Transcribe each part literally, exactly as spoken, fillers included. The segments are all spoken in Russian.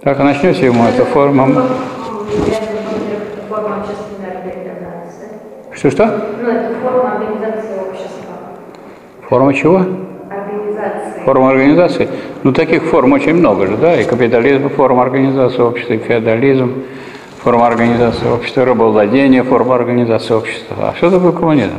Как начнете ему, это форма... Форма общественной организации. Что-что? Ну, это форма организации общества. Форма чего? Организации. Форма организации? Ну, таких форм очень много же, да? И капитализм, форма организации общества, и феодализм, форма организации общества, рабовладение, форма организации общества. А что такое коммунизм?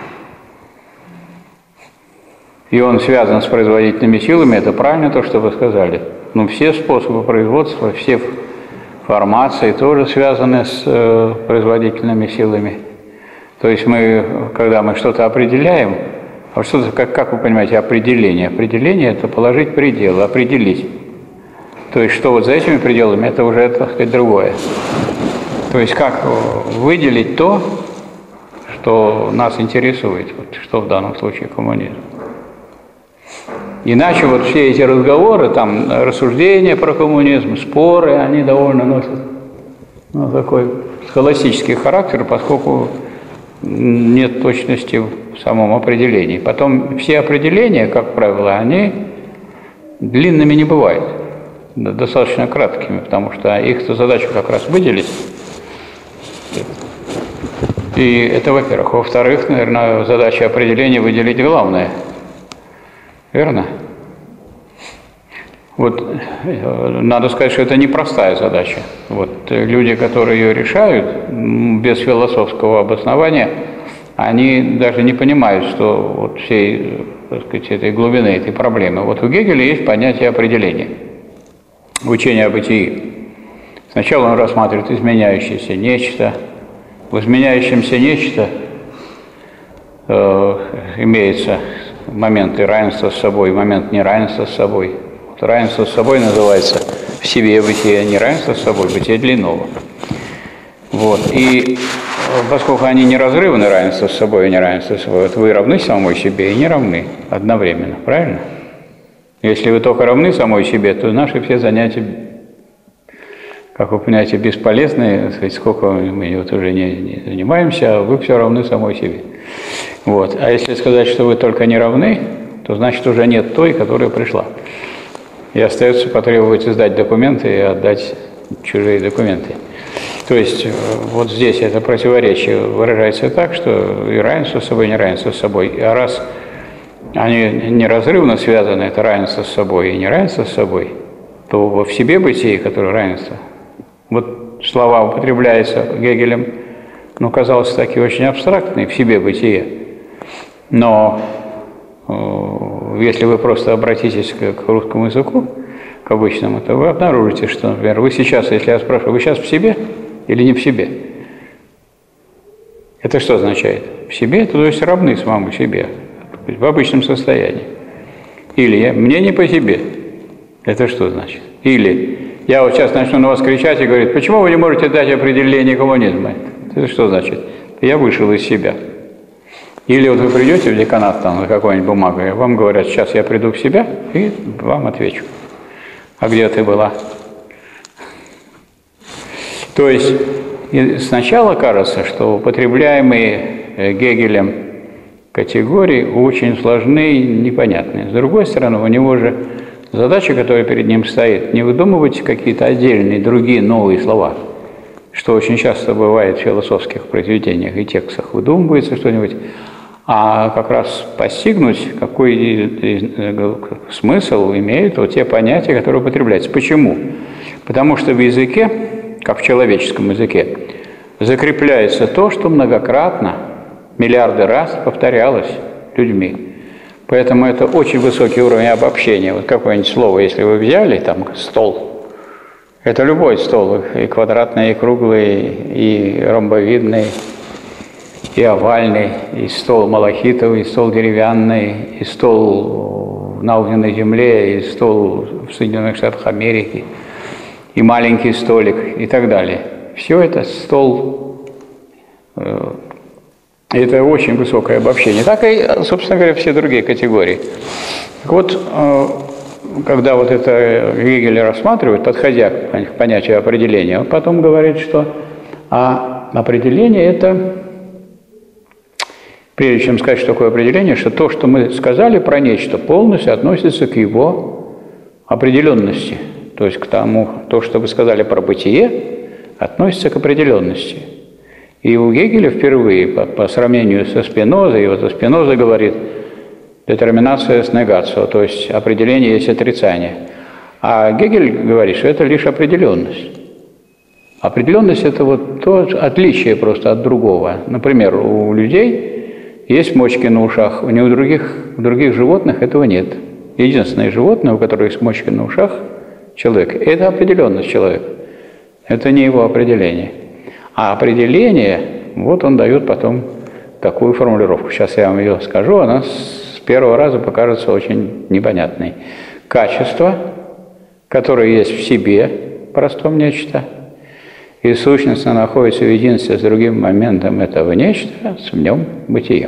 И он связан с производительными силами, это правильно то, что вы сказали. Но все способы производства, все формации тоже связаны с э, производительными силами. То есть мы, когда мы что-то определяем, а что-то, как, как вы понимаете, определение? Определение – это положить пределы, определить. То есть что вот за этими пределами, это уже, так сказать, другое. То есть как выделить то, что нас интересует, вот, что в данном случае коммунизм. Иначе вот все эти разговоры, там, рассуждения про коммунизм, споры, они довольно носят ну, такой схоластический характер, поскольку нет точности в самом определении. Потом все определения, как правило, они длинными не бывают, достаточно краткими, потому что их-то задача как раз выделить. И это, во-первых. Во-вторых, наверное, задача определения выделить главное. Верно? Вот надо сказать, что это непростая задача. Вот люди, которые ее решают без философского обоснования, они даже не понимают, что вот всей, так сказать, этой глубины этой проблемы. Вот у Гегеля есть понятие определения, учение о бытии. Сначала он рассматривает изменяющееся нечто. В изменяющемся нечто э, имеется моменты равенства с собой, момент неравенства с собой. Вот равенство с собой называется в себе бытие, неравенство с собой бытие для иного. Вот. И поскольку они неразрывны, равенство с собой и неравенство с собой, вот вы равны самой себе и не равны одновременно, правильно? Если вы только равны самой себе, то наши все занятия, как вы понимаете, бесполезные, сказать, сколько мы вот уже не, не занимаемся, а вы все равны самой себе. Вот. А если сказать, что вы только не равны, то значит уже нет той, которая пришла. И остается потребовать издать документы и отдать чужие документы. То есть вот здесь это противоречие выражается так, что и равенство с собой, и неравенство с собой. А раз они неразрывно связаны, это равенство с собой и неравенство с собой, то во в себе бытие, которое равенство, вот слова употребляются Гегелем, ну, казалось, такие очень абстрактные, в себе бытие. Но э, если вы просто обратитесь к, к русскому языку, к обычному, то вы обнаружите, что, например, вы сейчас, если я спрашиваю, вы сейчас в себе или не в себе? Это что означает? В себе, это то есть равны самому себе, в обычном состоянии. Или я, мне не по себе. Это что значит? Или я вот сейчас начну на вас кричать и говорить, почему вы не можете дать определение коммунизма? Это что значит? Я вышел из себя. Или вот вы придете в деканат там на какой-нибудь бумагой, вам говорят, сейчас я приду в себя и вам отвечу. А где ты была? То есть сначала кажется, что употребляемые Гегелем категории очень сложны и непонятные. С другой стороны, у него же задача, которая перед ним стоит, не выдумывать какие-то отдельные, другие новые слова, что очень часто бывает в философских произведениях и текстах. Выдумывается что-нибудь, а как раз постигнуть, какой смысл имеют вот те понятия, которые употребляются. Почему? Потому что в языке, как в человеческом языке, закрепляется то, что многократно, миллиарды раз повторялось людьми. Поэтому это очень высокий уровень обобщения. Вот какое-нибудь слово, если вы взяли, там, стол, это любой стол, и квадратный, и круглый, и ромбовидный, и овальный, и стол малахитовый, и стол деревянный, и стол на огненной земле, и стол в Соединенных Штатах Америки, и маленький столик, и так далее. Все это стол, это очень высокое обобщение. Так и, собственно говоря, все другие категории. Так вот, когда вот это Гегель рассматривает, подходя к понятию определения, он потом говорит, что а определение – это, прежде чем сказать, что такое определение, что то, что мы сказали про нечто, полностью относится к его определенности. То есть к тому, то, что вы сказали про бытие, относится к определенности. И у Гегеля впервые, по, по сравнению со Спинозой, и вот Спиноза говорит детерминация с негацией, то есть определение есть отрицание. А Гегель говорит, что это лишь определенность. Определенность – это вот то отличие просто от другого. Например, у людей есть мочки на ушах, у них у других, у других животных этого нет. Единственное животное, у которого есть мочки на ушах, человек, это определенность человека. Это не его определение. А определение, вот он дает потом такую формулировку. Сейчас я вам ее скажу, она с первого раза покажется очень непонятной. Качество, которое есть в себе, простом нечто, и сущностно находится в единстве с другим моментом этого нечто, с в нем бытием.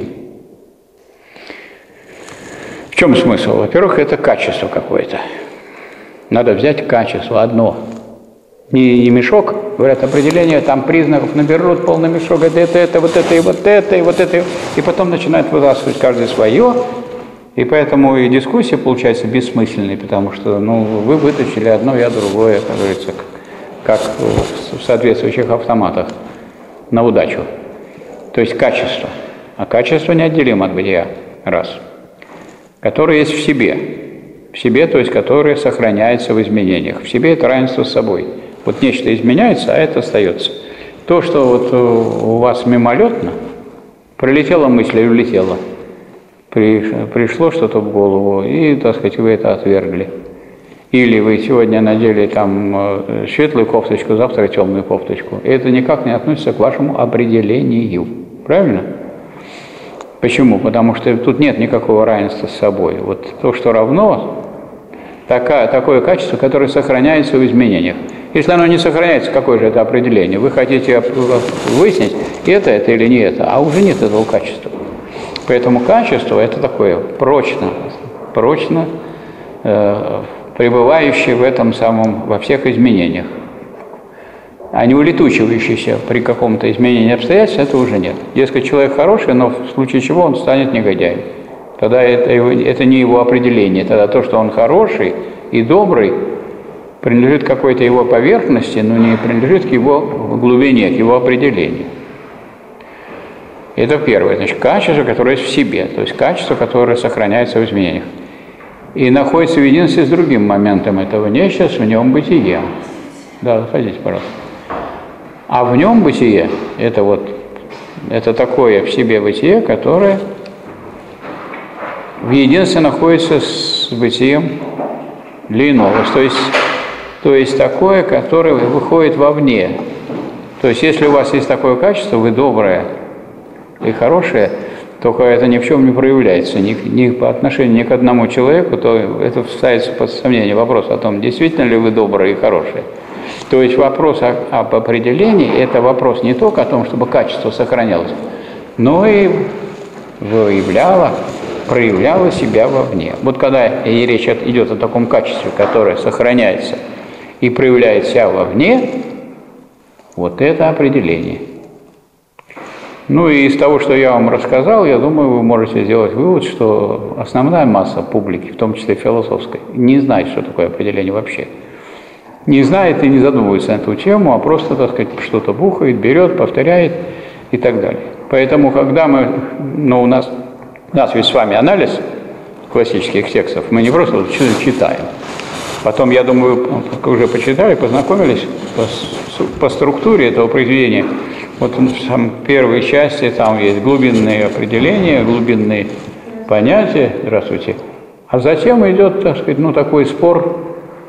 В чем смысл? Во-первых, это качество какое-то. Надо взять качество одно. Не, не мешок, говорят, определение, там признаков наберут полный мешок, это, это, это, вот это, и вот это, и вот это, и потом начинают вытаскивать каждый свое, и поэтому и дискуссия получается бессмысленной, потому что, ну, вы вытащили одно, я другое, как говорится, как в соответствующих автоматах, на удачу. То есть качество. А качество неотделимо от бытия, раз. Которое есть в себе. В себе, то есть которое сохраняется в изменениях. В себе это равенство с собой. Вот нечто изменяется, а это остается. То, что вот у вас мимолетно, пролетела мысль и улетела, пришло что-то в голову, и, так сказать, вы это отвергли. Или вы сегодня надели там светлую кофточку, завтра темную кофточку. И это никак не относится к вашему определению. Правильно? Почему? Потому что тут нет никакого равенства с собой. Вот то, что равно, такая, такое качество, которое сохраняется в изменениях. Если оно не сохраняется, какое же это определение? Вы хотите выяснить, это это или не это, а уже нет этого качества. Поэтому качество – это такое прочно, прочно э, пребывающее в этом самом, во всех изменениях. А не улетучивающийся при каком-то изменении обстоятельств, это уже нет. Дескать, человек хороший, но в случае чего он станет негодяем. Тогда это, его, это не его определение. Тогда то, что он хороший и добрый, принадлежит к какой-то его поверхности, но не принадлежит к его глубине, к его определению. Это первое. Значит, качество, которое есть в себе. То есть качество, которое сохраняется в изменениях. И находится в единстве с другим моментом этого нечто, в нем бытие. Да, заходите, пожалуйста. А в нем бытие, это вот, это такое в себе бытие, которое в единстве находится с бытием для иного. То есть, то есть такое, которое выходит вовне. То есть если у вас есть такое качество, вы доброе и хорошее, только это ни в чем не проявляется, ни, ни по отношению ни к одному человеку, то это ставится под сомнение вопрос о том, действительно ли вы добрые и хорошие. То есть вопрос о, об определении – это вопрос не только о том, чтобы качество сохранялось, но и выявляло, проявляло себя вовне. Вот когда и речь идет о таком качестве, которое сохраняется и проявляет себя вовне, вот это определение. Ну и из того, что я вам рассказал, я думаю, вы можете сделать вывод, что основная масса публики, в том числе философской, не знает, что такое определение вообще. Не знает и не задумывается на эту тему, а просто, так сказать, что-то бухает, берет, повторяет и так далее. Поэтому, когда мы, ну, у нас, у нас ведь с вами анализ классических текстов, мы не просто вот читаем. Потом, я думаю, вы уже почитали, познакомились по, по структуре этого произведения. Вот в самой первой части там есть глубинные определения, глубинные понятия, здравствуйте. А затем идет, так сказать, ну, такой спор,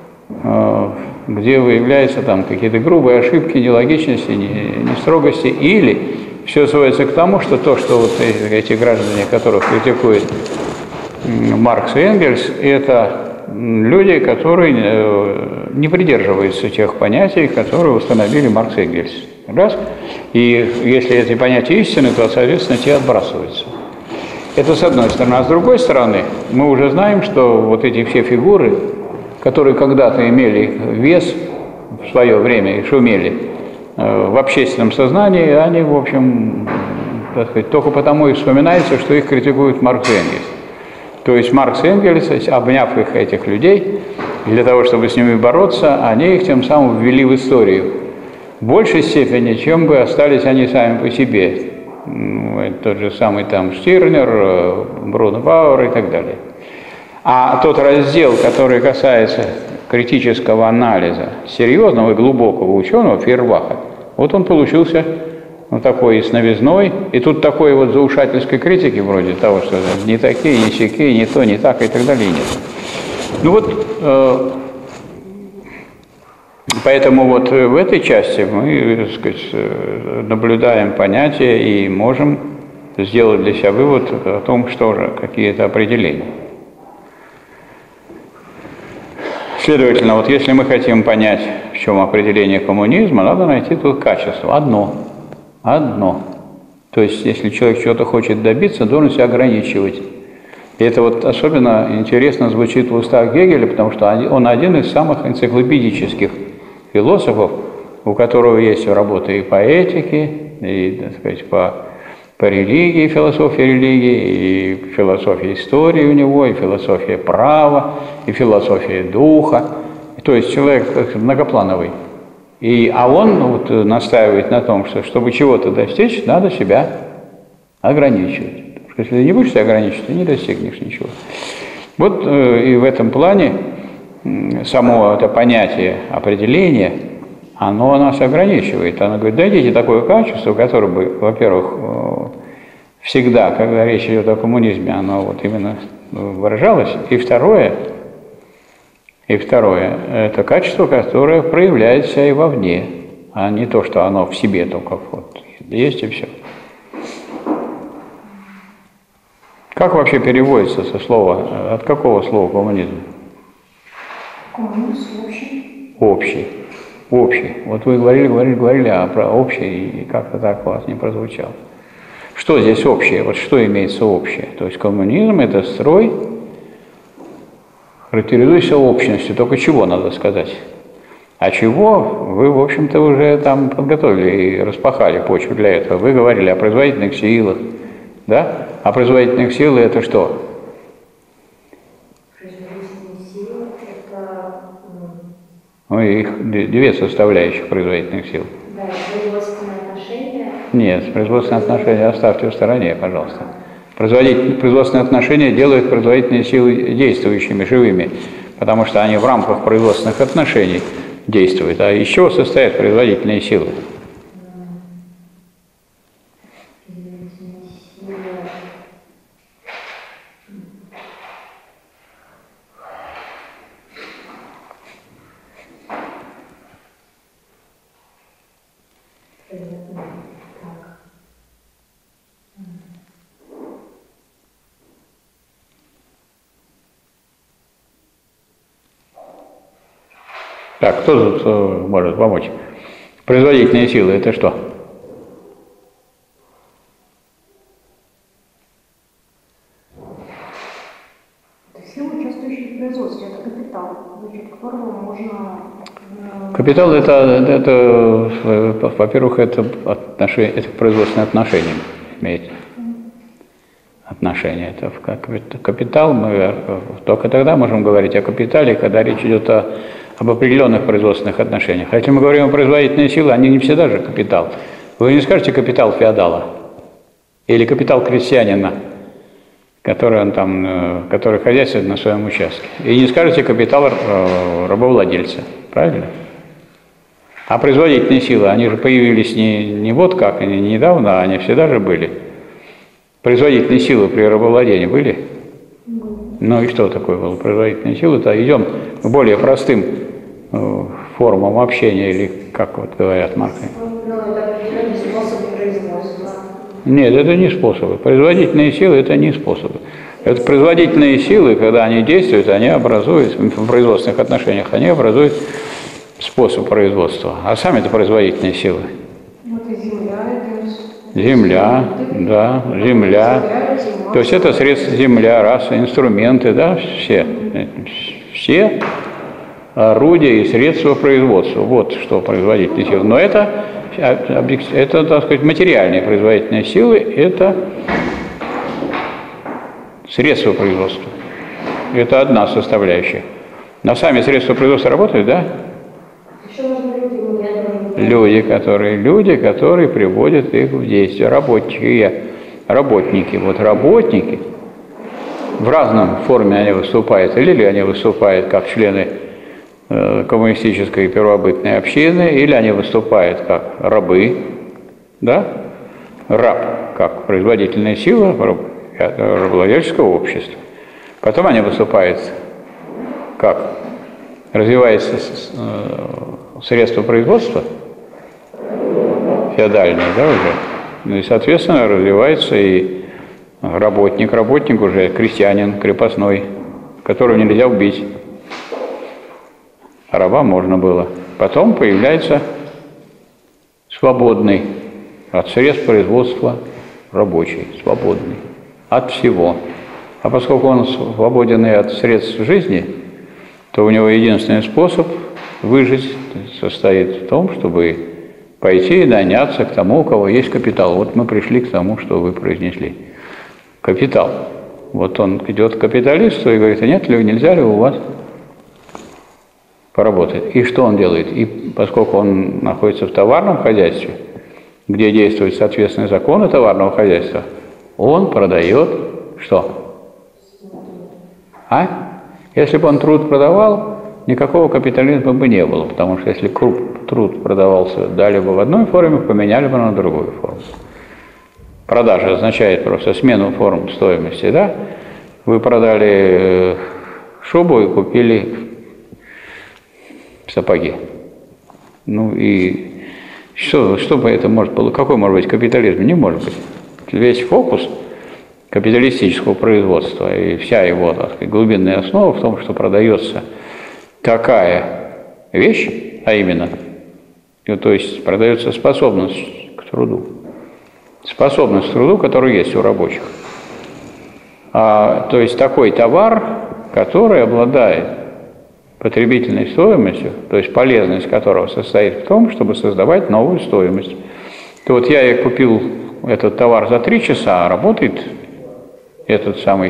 где выявляются там какие-то грубые ошибки, нелогичности, нестрогости, или все сводится к тому, что то, что вот эти граждане, которых критикует Маркс и Энгельс, это люди, которые не придерживаются тех понятий, которые установили Маркс и Энгельс. Раз. И если эти понятия истины, то, соответственно, те отбрасываются. Это с одной стороны. А с другой стороны, мы уже знаем, что вот эти все фигуры, которые когда-то имели вес в свое время и шумели э, в общественном сознании, они, в общем, так сказать, только потому и вспоминается, что их критикуют Маркс и Энгельс. То есть Маркс и Энгельс, обняв их, этих людей, для того, чтобы с ними бороться, они их тем самым ввели в историю. В большей степени, чем бы остались они сами по себе. Тот же самый там Штирнер, Бруно Бауэр и так далее. А тот раздел, который касается критического анализа серьезного и глубокого ученого Фейербаха, вот он получился ну, такой с новизной. И тут такой вот заушательской критики вроде того, что не такие, не сякие, не то, не так и так далее нет. Ну вот, э, поэтому вот в этой части мы, так сказать, наблюдаем понятия и можем сделать для себя вывод о том, что же какие-то определения. Следовательно, вот если мы хотим понять, в чем определение коммунизма, надо найти тут качество. Одно. Одно. То есть, если человек чего-то хочет добиться, должен себя ограничивать. И это вот особенно интересно звучит в устах Гегеля, потому что он один из самых энциклопедических философов, у которого есть работы и по этике, и, так сказать, по, по религии, философии религии, и философия истории у него, и философия права, и философия духа. То есть человек многоплановый. И, а он вот настаивает на том, что чтобы чего-то достичь, надо себя ограничивать. Если ты не будешь себя ограничивать, ты не достигнешь ничего. Вот э, и в этом плане э, само это понятие определения, оно нас ограничивает. Оно говорит, дайте такое качество, которое бы, во-первых, э, всегда, когда речь идет о коммунизме, оно вот именно выражалось. И второе, и второе, это качество, которое проявляется и вовне, а не то, что оно в себе только вот есть и все. Как вообще переводится со слова, от какого слова коммунизм? Коммунизм общий. Общий. Общий. Вот вы говорили, говорили, говорили, а про общий, и как-то так у вас не прозвучало. Что здесь общее? Вот что имеется общее? То есть коммунизм – это строй, характеризующийся общностью. Только чего надо сказать? А чего вы, в общем-то, уже там подготовили и распахали почву для этого. Вы говорили о производительных силах, да? А производительных сил это что? Производительные силы – это… Ну, их две составляющих производительных сил. Да, производственные отношения. Нет, производственные отношения оставьте в стороне, пожалуйста. Производственные отношения делают производительные силы действующими, живыми, потому что они в рамках производственных отношений действуют. А из чего состоят производительные силы? Так, кто тут э, может помочь? Производительные силы – это что? Это силы, участвующие в производстве, это капитал, за счет которого можно… Капитал – это, это, во-первых, это, отношение, это производственное отношение имеет. Отношение. Это капитал. Мы только тогда можем говорить о капитале, когда речь идет о, об определенных производственных отношениях. А если мы говорим о производительной силе, они не всегда же капитал. Вы не скажете капитал феодала или капитал крестьянина, который, он там, который хозяйствует на своем участке. И не скажете капитал рабовладельца. Правильно? А производительные силы, они же появились не, не вот как, не недавно, а они всегда же были. Производительные силы при рабовладении были? Ну и что такое было производительные силы-то? Идем к более простым э, формам общения, или как вот говорят марки. Ну, это определенный способ производства. Нет, это не способы. Производительные силы – это не способы. Это производительные силы, когда они действуют, они образуют, в производственных отношениях, они образуют способ производства. А сами это производительные силы. Вот и земля, это… Земля, да, земля. То есть это средства земля, раса, инструменты, да, все. Все орудия и средства производства. Вот что производительные силы. Но это, это, так сказать, материальные производительные силы, это средства производства. Это одна составляющая. Но сами средства производства работают, да? Еще нужны люди, ну, я думаю, Люди, которые, люди, которые приводят их в действие. Работники, работники. Вот работники в разном форме они выступают. Или они выступают как члены э, коммунистической первобытной общины, или они выступают как рабы, да? Раб как производительная сила рабовладельческого общества. Потом они выступают как развивается э, средство производства феодальное, да, уже. Ну и, соответственно, развивается и работник, работник уже крестьянин, крепостной, которого нельзя убить. А раба можно было. Потом появляется свободный от средств производства рабочий, свободный от всего. А поскольку он свободен и от средств жизни, то у него единственный способ выжить состоит в том, чтобы пойти и наняться к тому, у кого есть капитал. Вот мы пришли к тому, что вы произнесли. Капитал. Вот он идет к капиталисту и говорит: а нет ли, нельзя ли у вас поработать? И что он делает? И поскольку он находится в товарном хозяйстве, где действуют соответственные законы товарного хозяйства, он продает что? А? Если бы он труд продавал, никакого капитализма бы не было, потому что если труд продавался, дали бы в одной форме, поменяли бы на другую форму. Продажа означает просто смену форм стоимости, да? Вы продали шубу и купили сапоги. Ну и что, что бы это может было? Какой может быть капитализм? Не может быть. Весь фокус капиталистического производства и вся его, так сказать, глубинная основа в том, что продается такая вещь, а именно, то есть продается способность к труду. Способность к труду, которая есть у рабочих. А, то есть такой товар, который обладает потребительной стоимостью, то есть полезность которого состоит в том, чтобы создавать новую стоимость. То вот я и купил этот товар за три часа, а работает этот самый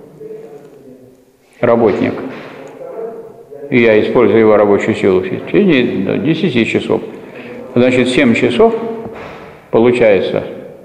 работник, и я использую его рабочую силу в течение десяти часов. Значит, семь часов получается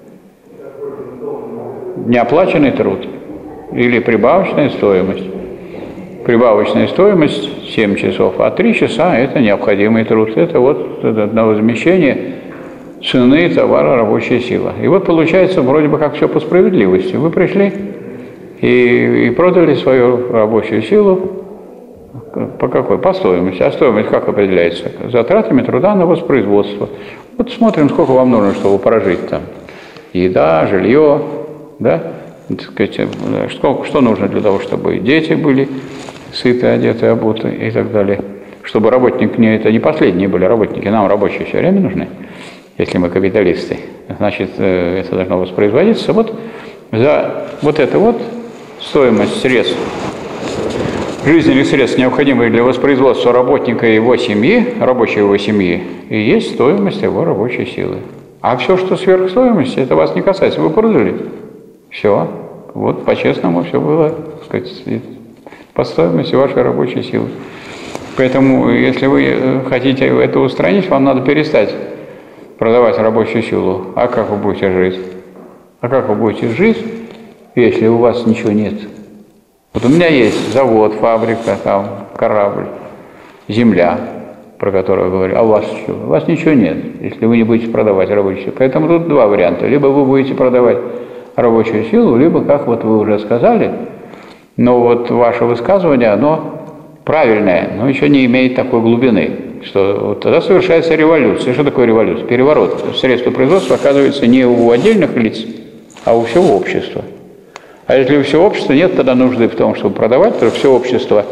неоплаченный труд или прибавочная стоимость. Прибавочная стоимость семь часов, а три часа – это необходимый труд. Это вот это на возмещение цены товара рабочая сила. И вот получается вроде бы как все по справедливости. Вы пришли и, и продали свою рабочую силу по какой? По стоимости. А стоимость как определяется? Затратами труда на воспроизводство. Вот смотрим, сколько вам нужно, чтобы прожить там. Еда, жилье, да? Так сказать, что, что нужно для того, чтобы дети были сыты, одеты, обуты и так далее. Чтобы работники, не, это не последние были работники, нам рабочие все время нужны, если мы капиталисты. Значит, это должно воспроизводиться. Вот за вот это вот стоимость средств, жизненных средств, необходимых для воспроизводства работника и его семьи, рабочей его семьи, и есть стоимость его рабочей силы. А все, что сверх стоимости, это вас не касается. Вы продали. Все. Вот по-честному все было, так сказать, по стоимости вашей рабочей силы. Поэтому, если вы хотите это устранить, вам надо перестать продавать рабочую силу. А как вы будете жить? А как вы будете жить, если у вас ничего нет? Вот у меня есть завод, фабрика, там, корабль, земля, про которую я говорю. А у вас что? У вас ничего нет, если вы не будете продавать рабочую силу. Поэтому тут два варианта. Либо вы будете продавать рабочую силу, либо, как вот вы уже сказали, но вот ваше высказывание, оно правильное, но еще не имеет такой глубины, что вот тогда совершается революция. Что такое революция? Переворот. Средства производства оказывается не у отдельных лиц, а у всего общества. А если у всего общества нет, тогда нужды в том, чтобы продавать, то все общество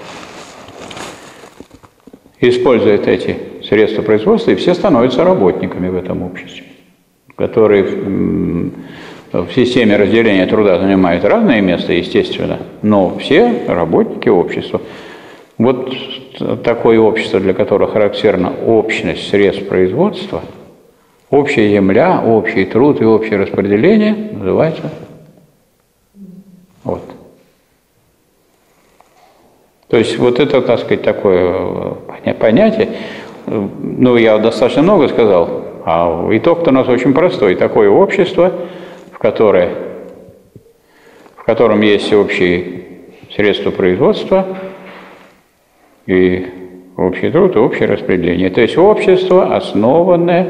использует эти средства производства, и все становятся работниками в этом обществе, которые в системе разделения труда занимают разное место, естественно, но все работники общества. Вот такое общество, для которого характерна общность средств производства, общая земля, общий труд и общее распределение, называется вот. То есть вот это, так сказать, такое понятие, ну, я достаточно много сказал, а итог-то у нас очень простой. Такое общество, в, которое, в котором есть общие средства производства и общий труд, и общее распределение. То есть общество, основанное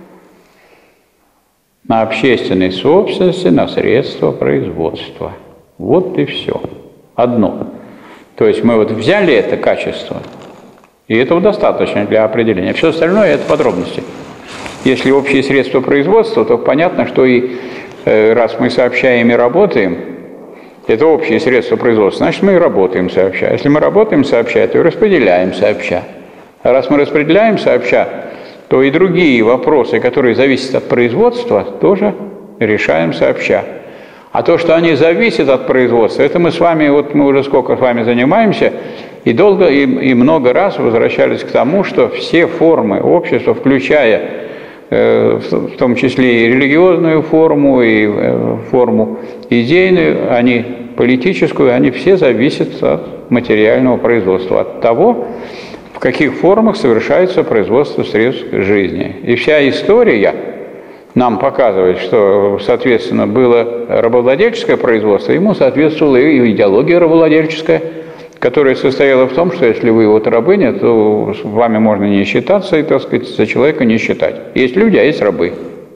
на общественной собственности, на средства производства. Вот и все. Одно. То есть мы вот взяли это качество, и этого достаточно для определения. Все остальное – это подробности. Если общие средства производства, то понятно, что и э, раз мы сообщаем и работаем, это общие средства производства, значит, мы и работаем сообща. Если мы работаем сообща, то и распределяем сообща. А раз мы распределяем сообща, то и другие вопросы, которые зависят от производства, тоже решаем сообща. А то, что они зависят от производства, это мы с вами, вот мы уже сколько с вами занимаемся, и долго, и, и много раз возвращались к тому, что все формы общества, включая э, в том числе и религиозную форму, и э, форму идейную, они политическую, они все зависят от материального производства, от того, в каких формах совершается производство средств жизни. И вся история нам показывает, что, соответственно, было рабовладельческое производство, ему соответствовала и идеология рабовладельческая, которая состояла в том, что если вы вот рабыня, то с вами можно не считаться и, так сказать, за человека не считать. Есть люди, а есть рабы.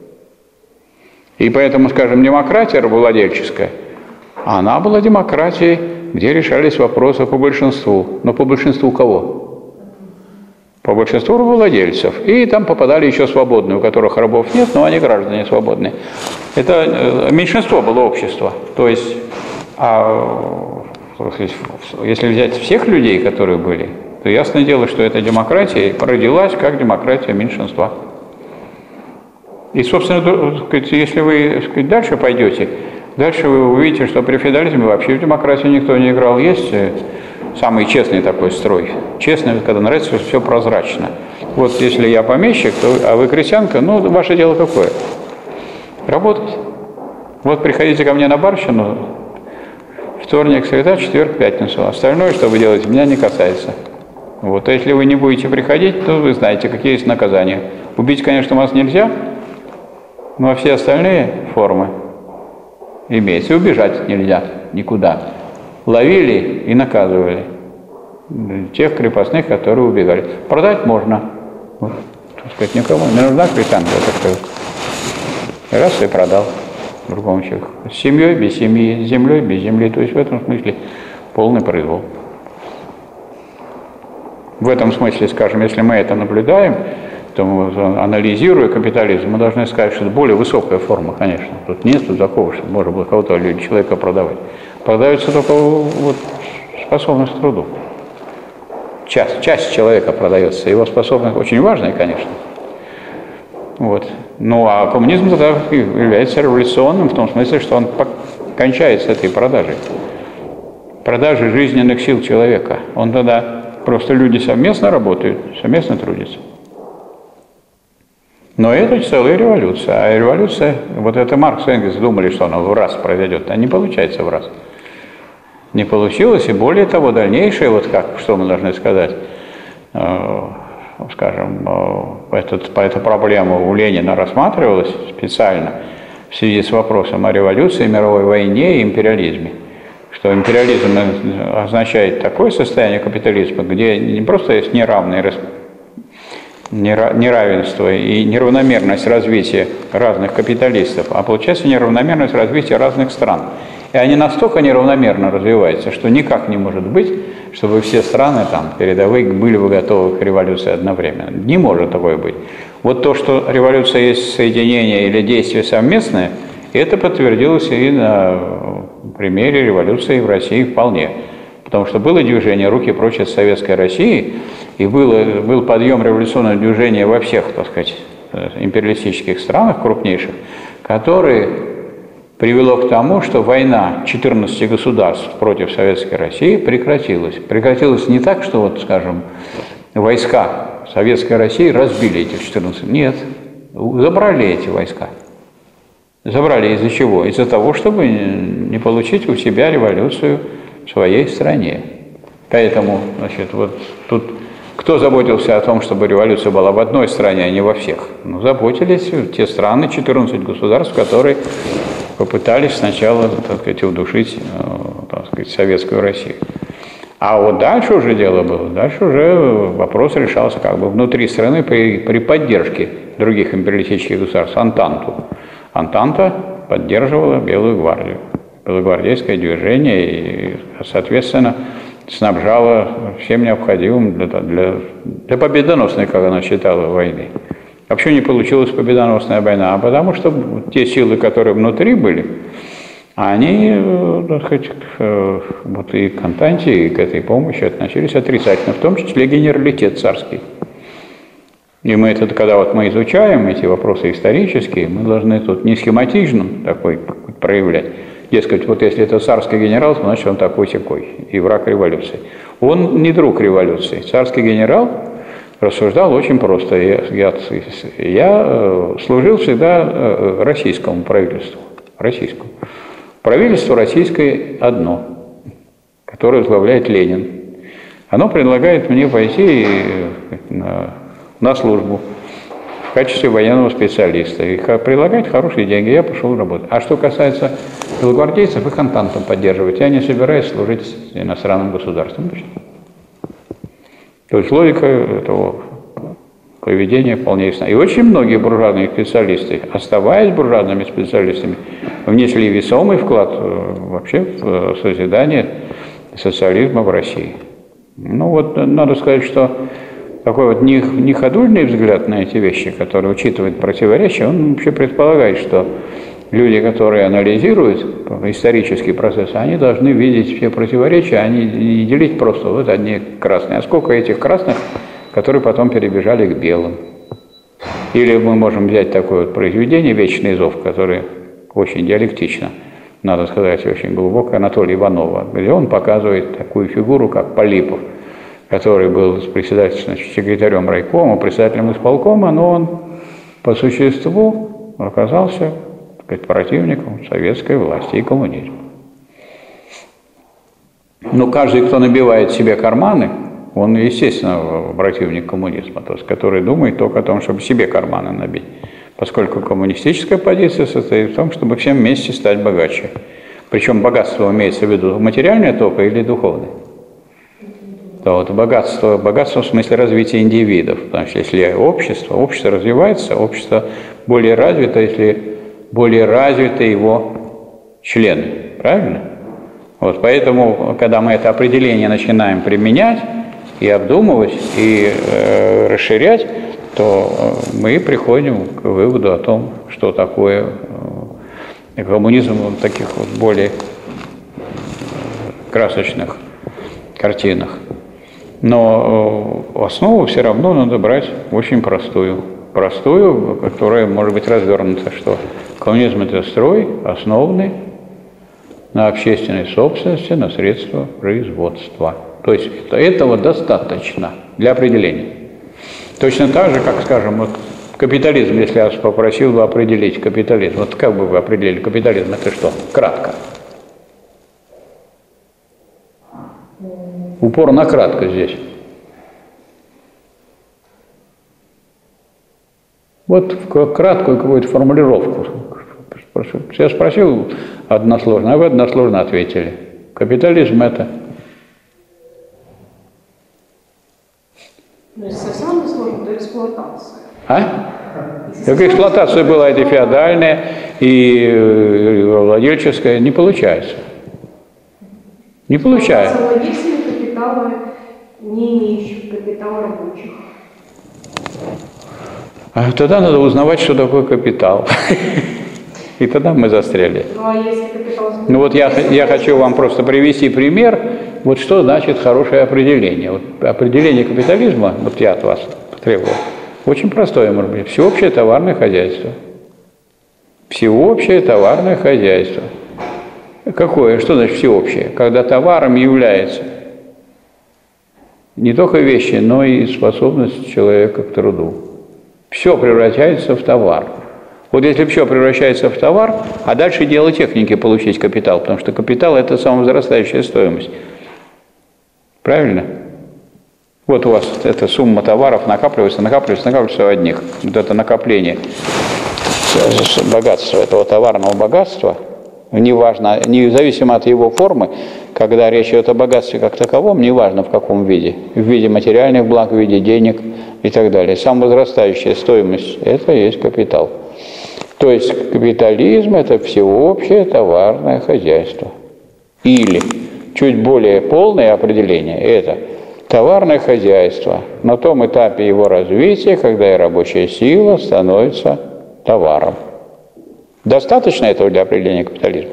И поэтому, скажем, демократия рабовладельческая, она была демократией, где решались вопросы по большинству. Но по большинству кого? По большинству рабовладельцев. И там попадали еще свободные, у которых рабов нет, но они граждане свободные. Это меньшинство было общество. То есть, а, если взять всех людей, которые были, то ясное дело, что эта демократия родилась как демократия меньшинства. И, собственно, если вы сказать, дальше пойдете, дальше вы увидите, что при феодализме вообще в демократии никто не играл. Есть самый честный такой строй. Честный, когда нравится, что все прозрачно. Вот если я помещик, то, а вы крестьянка, ну, ваше дело какое? Работать. Вот приходите ко мне на барщину, вторник, среда, четверг, пятницу. Остальное, что вы делаете, меня не касается. Вот. А если вы не будете приходить, то вы знаете, какие есть наказания. Убить, конечно, вас нельзя, но все остальные формы имеются. И убежать нельзя никуда. Ловили и наказывали тех крепостных, которые убегали. Продать можно. Вот, так сказать, никому не нужна крестьянка, так сказать. Раз и продал другому человеку. С семьей, без семьи, с землей, без земли. То есть в этом смысле полный произвол. В этом смысле, скажем, если мы это наблюдаем, то мы, анализируя капитализм, мы должны сказать, что это более высокая форма, конечно. Тут нет тут такого, что можно было кого-то или человека продавать. Продается только вот, способность к труду. Часть, часть человека продается, его способность очень важная, конечно. Вот. Ну а коммунизм тогда является революционным в том смысле, что он кончает с этой продажей. Продажей жизненных сил человека. Он тогда просто люди совместно работают, совместно трудятся. Но это целая революция. А революция, вот это Маркс и Энгельс думали, что она в раз произойдет, а не получается в раз. Не получилось, и более того, дальнейшее, вот как, что мы должны сказать, э, скажем, э, этот, по эту проблему у Ленина рассматривалась специально в связи с вопросом о революции, мировой войне и империализме. Что империализм означает такое состояние капитализма, где не просто есть неравные неравенство и неравномерность развития разных капиталистов, а получается неравномерность развития разных стран. И они настолько неравномерно развиваются, что никак не может быть, чтобы все страны там передовые были бы готовы к революции одновременно. Не может такое быть. Вот то, что революция есть соединение или действие совместное, это подтвердилось и на примере революции в России вполне. Потому что было движение «Руки прочь от советской России», и было, был подъем революционного движения во всех, так сказать, империалистических странах крупнейших, который привело к тому, что война четырнадцати государств против советской России прекратилась. Прекратилась не так, что, вот, скажем, войска советской России разбили этих четырнадцать. Нет, забрали эти войска. Забрали из-за чего? Из-за того, чтобы не получить у себя революцию в своей стране. Поэтому, значит, вот тут кто заботился о том, чтобы революция была в одной стране, а не во всех? Ну, заботились те страны, четырнадцать государств, которые попытались сначала, так сказать, удушить, так сказать, советскую Россию. А вот дальше уже дело было, дальше уже вопрос решался как бы внутри страны при, при поддержке других империалистических государств, Антанту. Антанта поддерживала Белую гвардию, белогвардейское движение и, соответственно, снабжала всем необходимым для, для, для победоносной, как она считала, войны. А почему не получилась победоносная война? А потому что те силы, которые внутри были, они, так сказать, вот и к Антанте, и к этой помощи относились отрицательно, в том числе генералитет царский. И мы это, когда вот мы изучаем эти вопросы исторические, мы должны тут не схематизм такой проявлять. Дескать, вот если это царский генерал, значит он такой-сякой, и враг революции. Он не друг революции. Царский генерал рассуждал очень просто. Я, я, я служил всегда российскому правительству. Российскому. Правительство российское одно, которое возглавляет Ленин. Оно предлагает мне пойти на, на службу в качестве военного специалиста. И предлагать хорошие деньги. Я пошел работать. А что касается белогвардейцев, их Антантом поддерживать. Я не собираюсь служить иностранным государствам. То есть логика этого поведения вполне ясна. И очень многие буржуазные специалисты, оставаясь буржуазными специалистами, внесли весомый вклад вообще в созидание социализма в России. Ну вот надо сказать, что такой вот не, не ходульный взгляд на эти вещи, который учитывает противоречия, он вообще предполагает, что люди, которые анализируют исторический процесс, они должны видеть все противоречия, они не делить просто вот одни красные, а сколько этих красных, которые потом перебежали к белым. Или мы можем взять такое вот произведение «Вечный зов», которое очень диалектично, надо сказать, очень глубоко, Анатолия Иванова, где он показывает такую фигуру, как Полипов, который был председателем, секретарем райкома, председателем исполкома, но он по существу оказался, так сказать, противником советской власти и коммунизма. Но каждый, кто набивает себе карманы, он, естественно, противник коммунизма, то есть, который думает только о том, чтобы себе карманы набить. Поскольку коммунистическая позиция состоит в том, чтобы всем вместе стать богаче. Причем богатство имеется в виду материальное только или духовное. То вот богатство, богатство в смысле развития индивидов. Потому что если общество, общество развивается, общество более развито, если более развиты его члены. Правильно? Вот поэтому, когда мы это определение начинаем применять и обдумывать, и э, расширять, то мы приходим к выводу о том, что такое коммунизм в таких вот более красочных картинах. Но основу все равно надо брать очень простую. Простую, которая может быть развернута, что коммунизм – это строй, основанный на общественной собственности, на средства производства. То есть этого достаточно для определения. Точно так же, как, скажем, вот капитализм, если я вас попросил бы определить капитализм, вот как бы вы определили капитализм, это что? Кратко. Упор на кратко здесь. Вот краткую какую-то формулировку. Я спросил односложно, а вы односложно ответили. Капитализм это... Ну, если совсем односложно, то эксплуатация. А? Так эксплуатация была и феодальная, и владельческая. Не получается. Не получается. Владельцами капитала, не имеющих капитала рабочих. А тогда надо узнавать, что такое капитал. И тогда мы застряли. Ну, а если капитал... Ну вот я, я хочу вам просто привести пример, вот что значит хорошее определение. Вот определение капитализма, вот я от вас потребовал, очень простое, может быть, всеобщее товарное хозяйство. Всеобщее товарное хозяйство. Какое? Что значит всеобщее? Когда товаром является не только вещи, но и способность человека к труду. Все превращается в товар. Вот если все превращается в товар, а дальше дело техники получить капитал, потому что капитал – это самовозрастающая стоимость. Правильно? Вот у вас эта сумма товаров накапливается, накапливается, накапливается у одних. Вот это накопление богатства, этого товарного богатства, неважно, независимо от его формы, когда речь идет о богатстве как таковом, неважно в каком виде, в виде материальных благ, в виде денег и так далее, самовозрастающая стоимость – это и есть капитал. То есть капитализм – это всеобщее товарное хозяйство. Или, чуть более полное определение – это товарное хозяйство на том этапе его развития, когда и рабочая сила становится товаром. Достаточно этого для определения капитализма?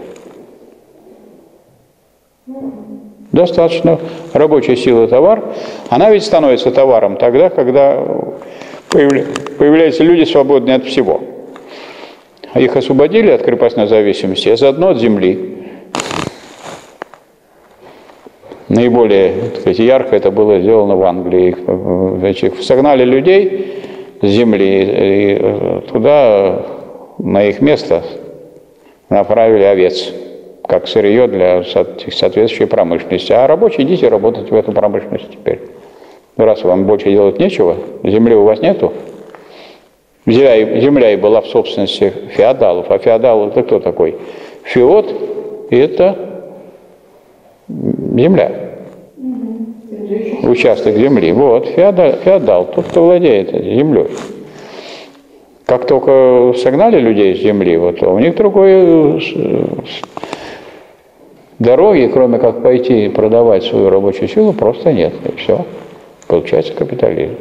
Достаточно. Рабочая сила – товар. Она ведь становится товаром тогда, когда появляются люди, свободные от всего. Их освободили от крепостной зависимости, а заодно от земли. Наиболее, так сказать, ярко это было сделано в Англии. Значит, согнали людей с земли и туда, на их место, направили овец, как сырье для соответствующей промышленности. А рабочие идите работать в эту промышленность теперь. Раз вам больше делать нечего, земли у вас нету. Земля, земля и была в собственности феодалов. А феодал это кто такой? Феод – это земля. Участок земли. Вот, феодал, феодал, тот, кто владеет землей. Как только согнали людей с земли, вот, у них другой дороги, кроме как пойти продавать свою рабочую силу, просто нет. И все. Получается капитализм.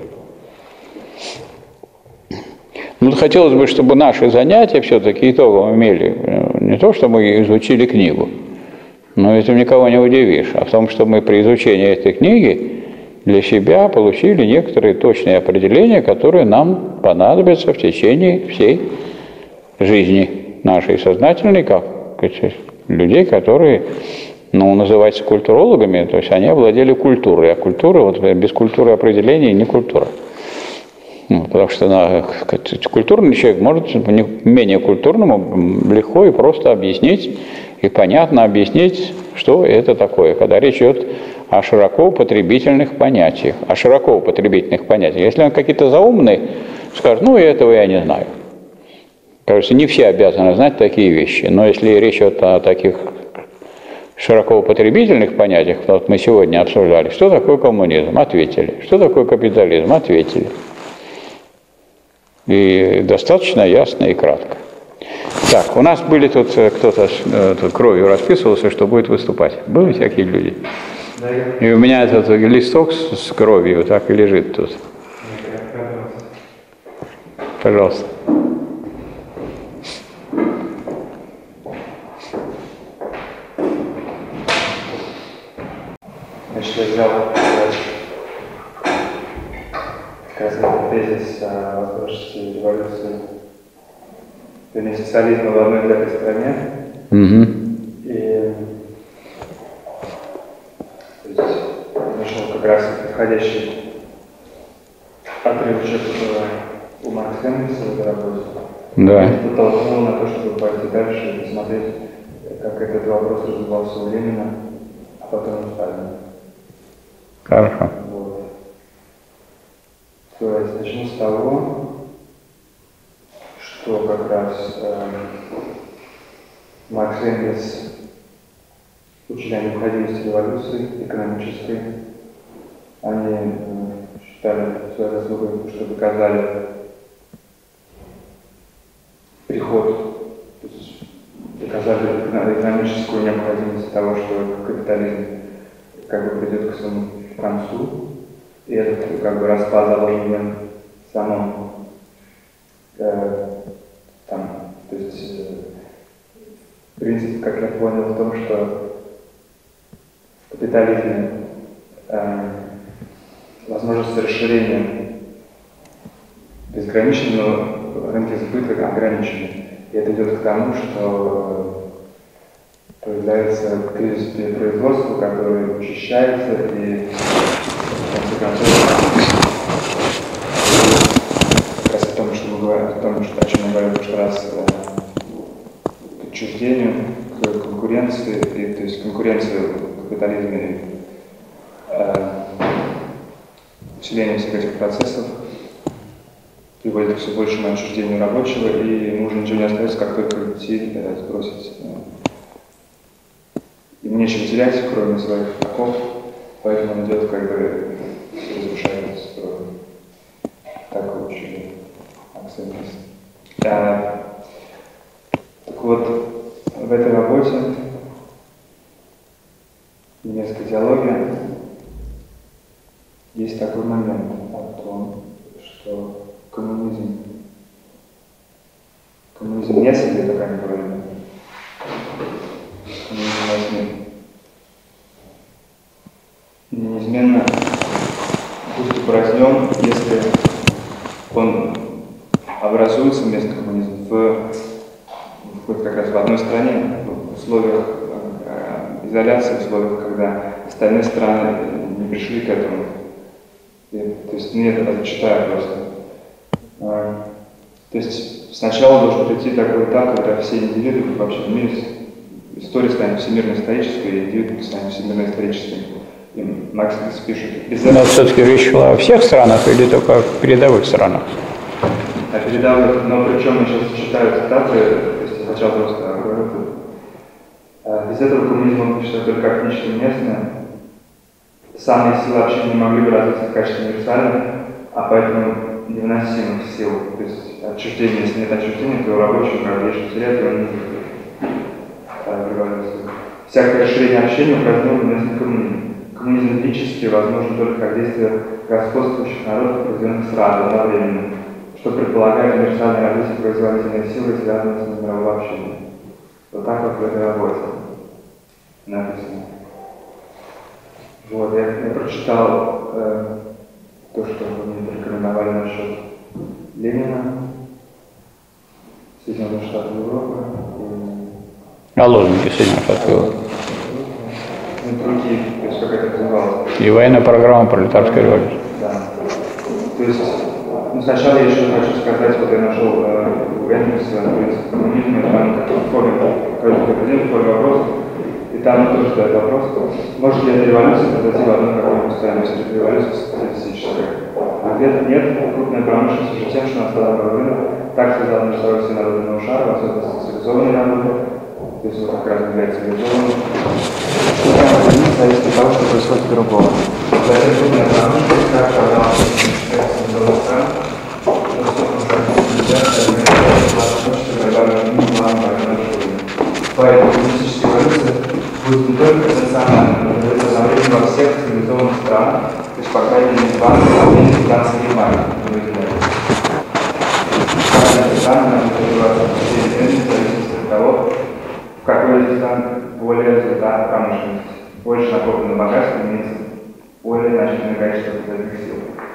Ну, хотелось бы, чтобы наши занятия все-таки итогом имели не то, что мы изучили книгу, но этим никого не удивишь, а в том, что мы при изучении этой книги для себя получили некоторые точные определения, которые нам понадобятся в течение всей жизни нашей сознательной, как людей, которые, ну, называются культурологами, то есть они овладели культурой, а культура, вот без культуры определения не культура. Ну, потому что на, культурный человек может менее культурному легко и просто объяснить, и понятно объяснить, что это такое, когда речь идет о широко употребительных понятиях, о широко употребительных понятиях. Если он какие-то заумные, скажет, ну, этого я не знаю. Кажется, не все обязаны знать такие вещи, но если речь идет о таких широко употребительных понятиях, вот мы сегодня обсуждали, что такое коммунизм, ответили, что такое капитализм, ответили. И достаточно ясно и кратко. Так, у нас были тут, кто-то тут кровью расписывался, что будет выступать. Были всякие люди? Да, я... И у меня этот листок с, с кровью так и лежит тут. Пожалуйста. Значит, я взял как раз этот тезис о возможности революции, вернее, социализма в одной взятой стране. Mm-hmm. И то есть, нашел как раз подходящий отрывочек у Маркса Энгельса в этой работе. Да. Это толкнуло на то, чтобы пойти дальше и посмотреть, как этот вопрос развивался у Ленина, а потом у Сталина. Хорошо. Вот. То есть начну с того, что как раз э, Маркс и Энгельс учили о необходимости революции экономической. Они э, считали своей заслугой, что доказали приход, то есть доказали экономическую необходимость того, что капитализм как бы придет к своему концу, и этот как бы распад заложен в самом э, там, то есть э, принцип, как я понял, в том, что в капитализме э, возможность расширения безграничного рынка сбыта ограничена. И это идет к тому, что появляется кризис производства, который учащается и в конце концов как раз о том, что мы говорим, о том, что, о чем мы говорили в прошлый раз, к отчуждению, к конкуренции, и, то есть конкуренция в капитализме э, усиление всех этих процессов приводит к все большему отчуждению рабочего, и ему уже ничего не остается, как только идти, э, сбросить. Э, ему нечего терять, кроме своих оков, поэтому он идет, как бы, разрушает строй. Так учили акцентист. А, так вот, в этой работе немецкая теология есть такой момент о том, что коммунизм, коммунизм не себе такая неправильная, коммунизм возьми, неизменно будет упразднен, если он образуется вместо коммунизма в, в, как раз в одной стране, в условиях э, изоляции, в условиях, когда остальные страны не пришли к этому. И, то есть, нет, это читаю просто. А, то есть, сначала должен прийти такой этап, когда все индивиды вообще в мире, история станет всемирно-исторической, и индивиды станут всемирно-историческими. И Макс пишет. Но все-таки речь шла о всех странах или только в передовых странах? А передовых, но причем я сейчас читаю цитаты, то есть я сначала просто говорю. А, без этого коммунизм он считает только как нечто местное. Самые силы вообще не могли бы развиться в качестве универсальных, а поэтому невыносимых сил. То есть отчуждение, если нет отчуждения, то рабочий, когда есть терять, он не революцию. Всякое расширение общения упразднило местный коммунизм. Коммунизм личности возможен только как действие господствующих народов определенных стран одновременно, что предполагает универсальное развитие производительной силы, связанной с мировым общением. Вот так вот в этой работе написано. Вот, я, я прочитал э, то, что вы мне порекомендовали насчет Ленина, Соединенных Штатов Европы. И... А лозунги Соединенных Штатов Европы. И другие, то есть как это называлось. И военная программа пролетарской революции. Да. То есть, ну, сначала я еще хочу сказать, вот я нашел э, у Энгельса принцип коммунизма, там как в форме, какой-то определенной форме вопроса. И там тоже задают вопрос, может ли эта революция произойти в одной какой-нибудь стране, если это революция социалистическая. Ответ нет, крупная промышленность уже тем, что она стала рынок, так сказал между собой все народы нового шара, в особенности цивилизованные народы, то есть вот как раз является цивилизованным. И там один зависит от того, что происходит с другого. Затем крупная промышленность, как продавала цивилизованных стран, что собственно, нельзя, поэтому коммунистическая революция будет не только национальной, но и одновременно во всех цивилизованных странах, то есть, по крайней мере, в Англии, в Франции и Германии. Каждая страна может развиваться в зависимости от того, в какой из стран более развита промышленность, больше накоплено богатство, имеется более значительное количество производительных сил.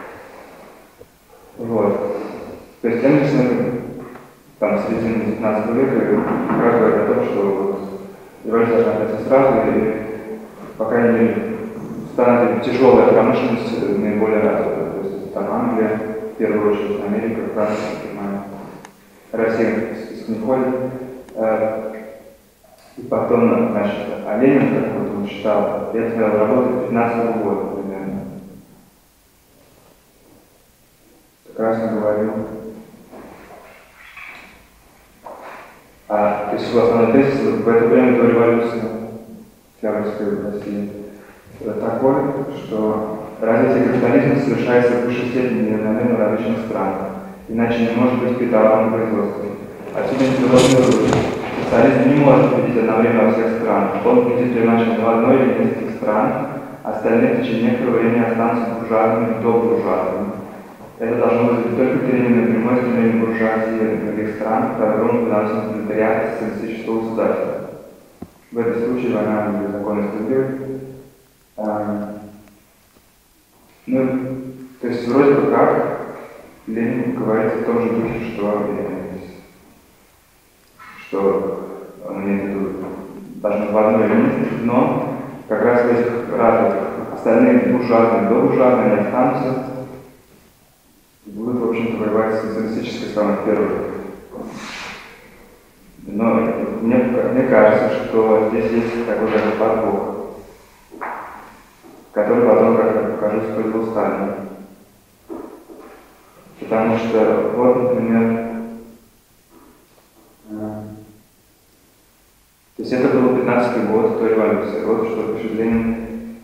Вот. То есть, Энгельс, там, в середине девятнадцатого века как раз говорит о том, что вот, революция должна начаться сразу, и, по крайней мере, страна тяжелая промышленность наиболее развита. То есть там Англия, в первую очередь Америка, Франция, Германия. Россия в список не входит. И потом, значит, а Ленин, как вот он считал, я смотрел работу пятнадцатого года примерно. Прекрасно говорил. А, то есть его основной тезис в это время до революции Октябрьской в России такой, что развитие капитализма совершается в высшей степени неравномерно в различных странах, иначе не может быть передаваемым производством. Отсюда не социализм не может победить одновременно во всех странах. Он победит или иначе в одной или нескольких странах, остальные в течение некоторого времени останутся буржуазными и добуржуазными. Это должно быть не только переменное прямое стремление буржуазии многих стран к огромному выносимому пролетариата социалистического государства. В этом случае война будет законно справедливой. А, ну, то есть вроде бы как Ленин говорит в том же духе, что, что он имеет в виду даже в одной линии, но как раз в этих разных остальные буржуазные, добуржуазные, они останутся и будут, в общем-то, воевать с социалистической страной первой. Но мне, мне кажется, что здесь есть такой же подвох. который потом, как я покажу, использовал Сталин. Потому что, вот, например, то есть это был пятнадцатый год, до революции. Вот что пишет Ленин.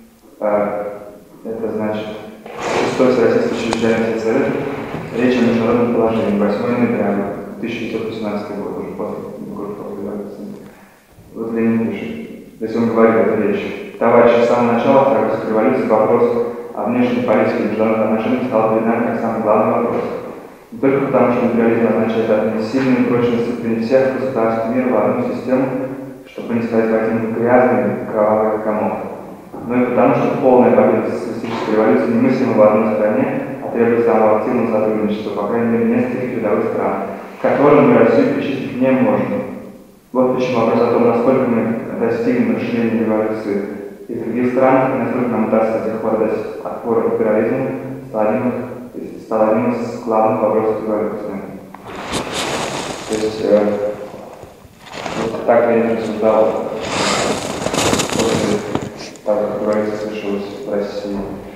Это значит, шестой Всероссийский чрезвычайный совет, речь о международном положении, восьмого ноября тысяча девятьсот восемнадцатого года, уже после, год после революции. Вот Ленин пишет, то есть он говорит эту речь. Товарищи, с самого начала Октябрьской революции вопрос о внешней политике и международных отношениях стал перед нами как самый главный вопрос. Не только потому, что империализм означает обмен сильной и прочной дисциплины всех государств мира в одну систему, чтобы не стать возьмем грязный кровавый комок, но и потому, что полная победа социалистической революции немыслима в одной стране, а требует самого активного сотрудничества, по крайней мере, нескольких передовых стран, к которым мы Россию причислить не можем. Вот почему вопрос о том, насколько мы достигнем расширения революции и в других странах, и насколько нам удастся до сих пор дать отпор империализму, стал одним, стал одним из главных вопросов революции. То есть, э, вот так Ленин рассуждал после того, как революция совершилась в России.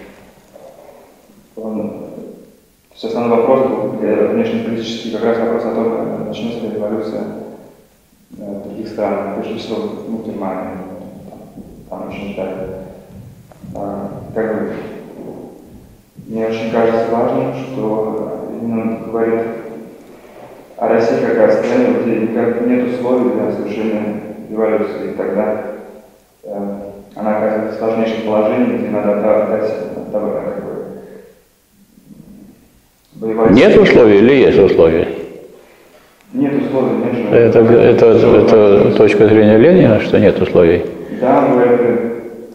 Он, то есть основной вопрос был внешнеполитический, как раз вопрос о том, начнется ли революция в других странах, прежде всего в Германии, там, там очень ждали. А, как бы, мне очень кажется важным, что именно он говорит о России как о стране, где никак нет условий для совершения революции, и тогда э, она оказывается в сложнейшем положении, где надо отдать, отдавать, как бы, воевать. Нет условий или есть условия? Нет условий, нет же. Это, это, это, это точка зрения Ленина, что нет условий? Да, но это...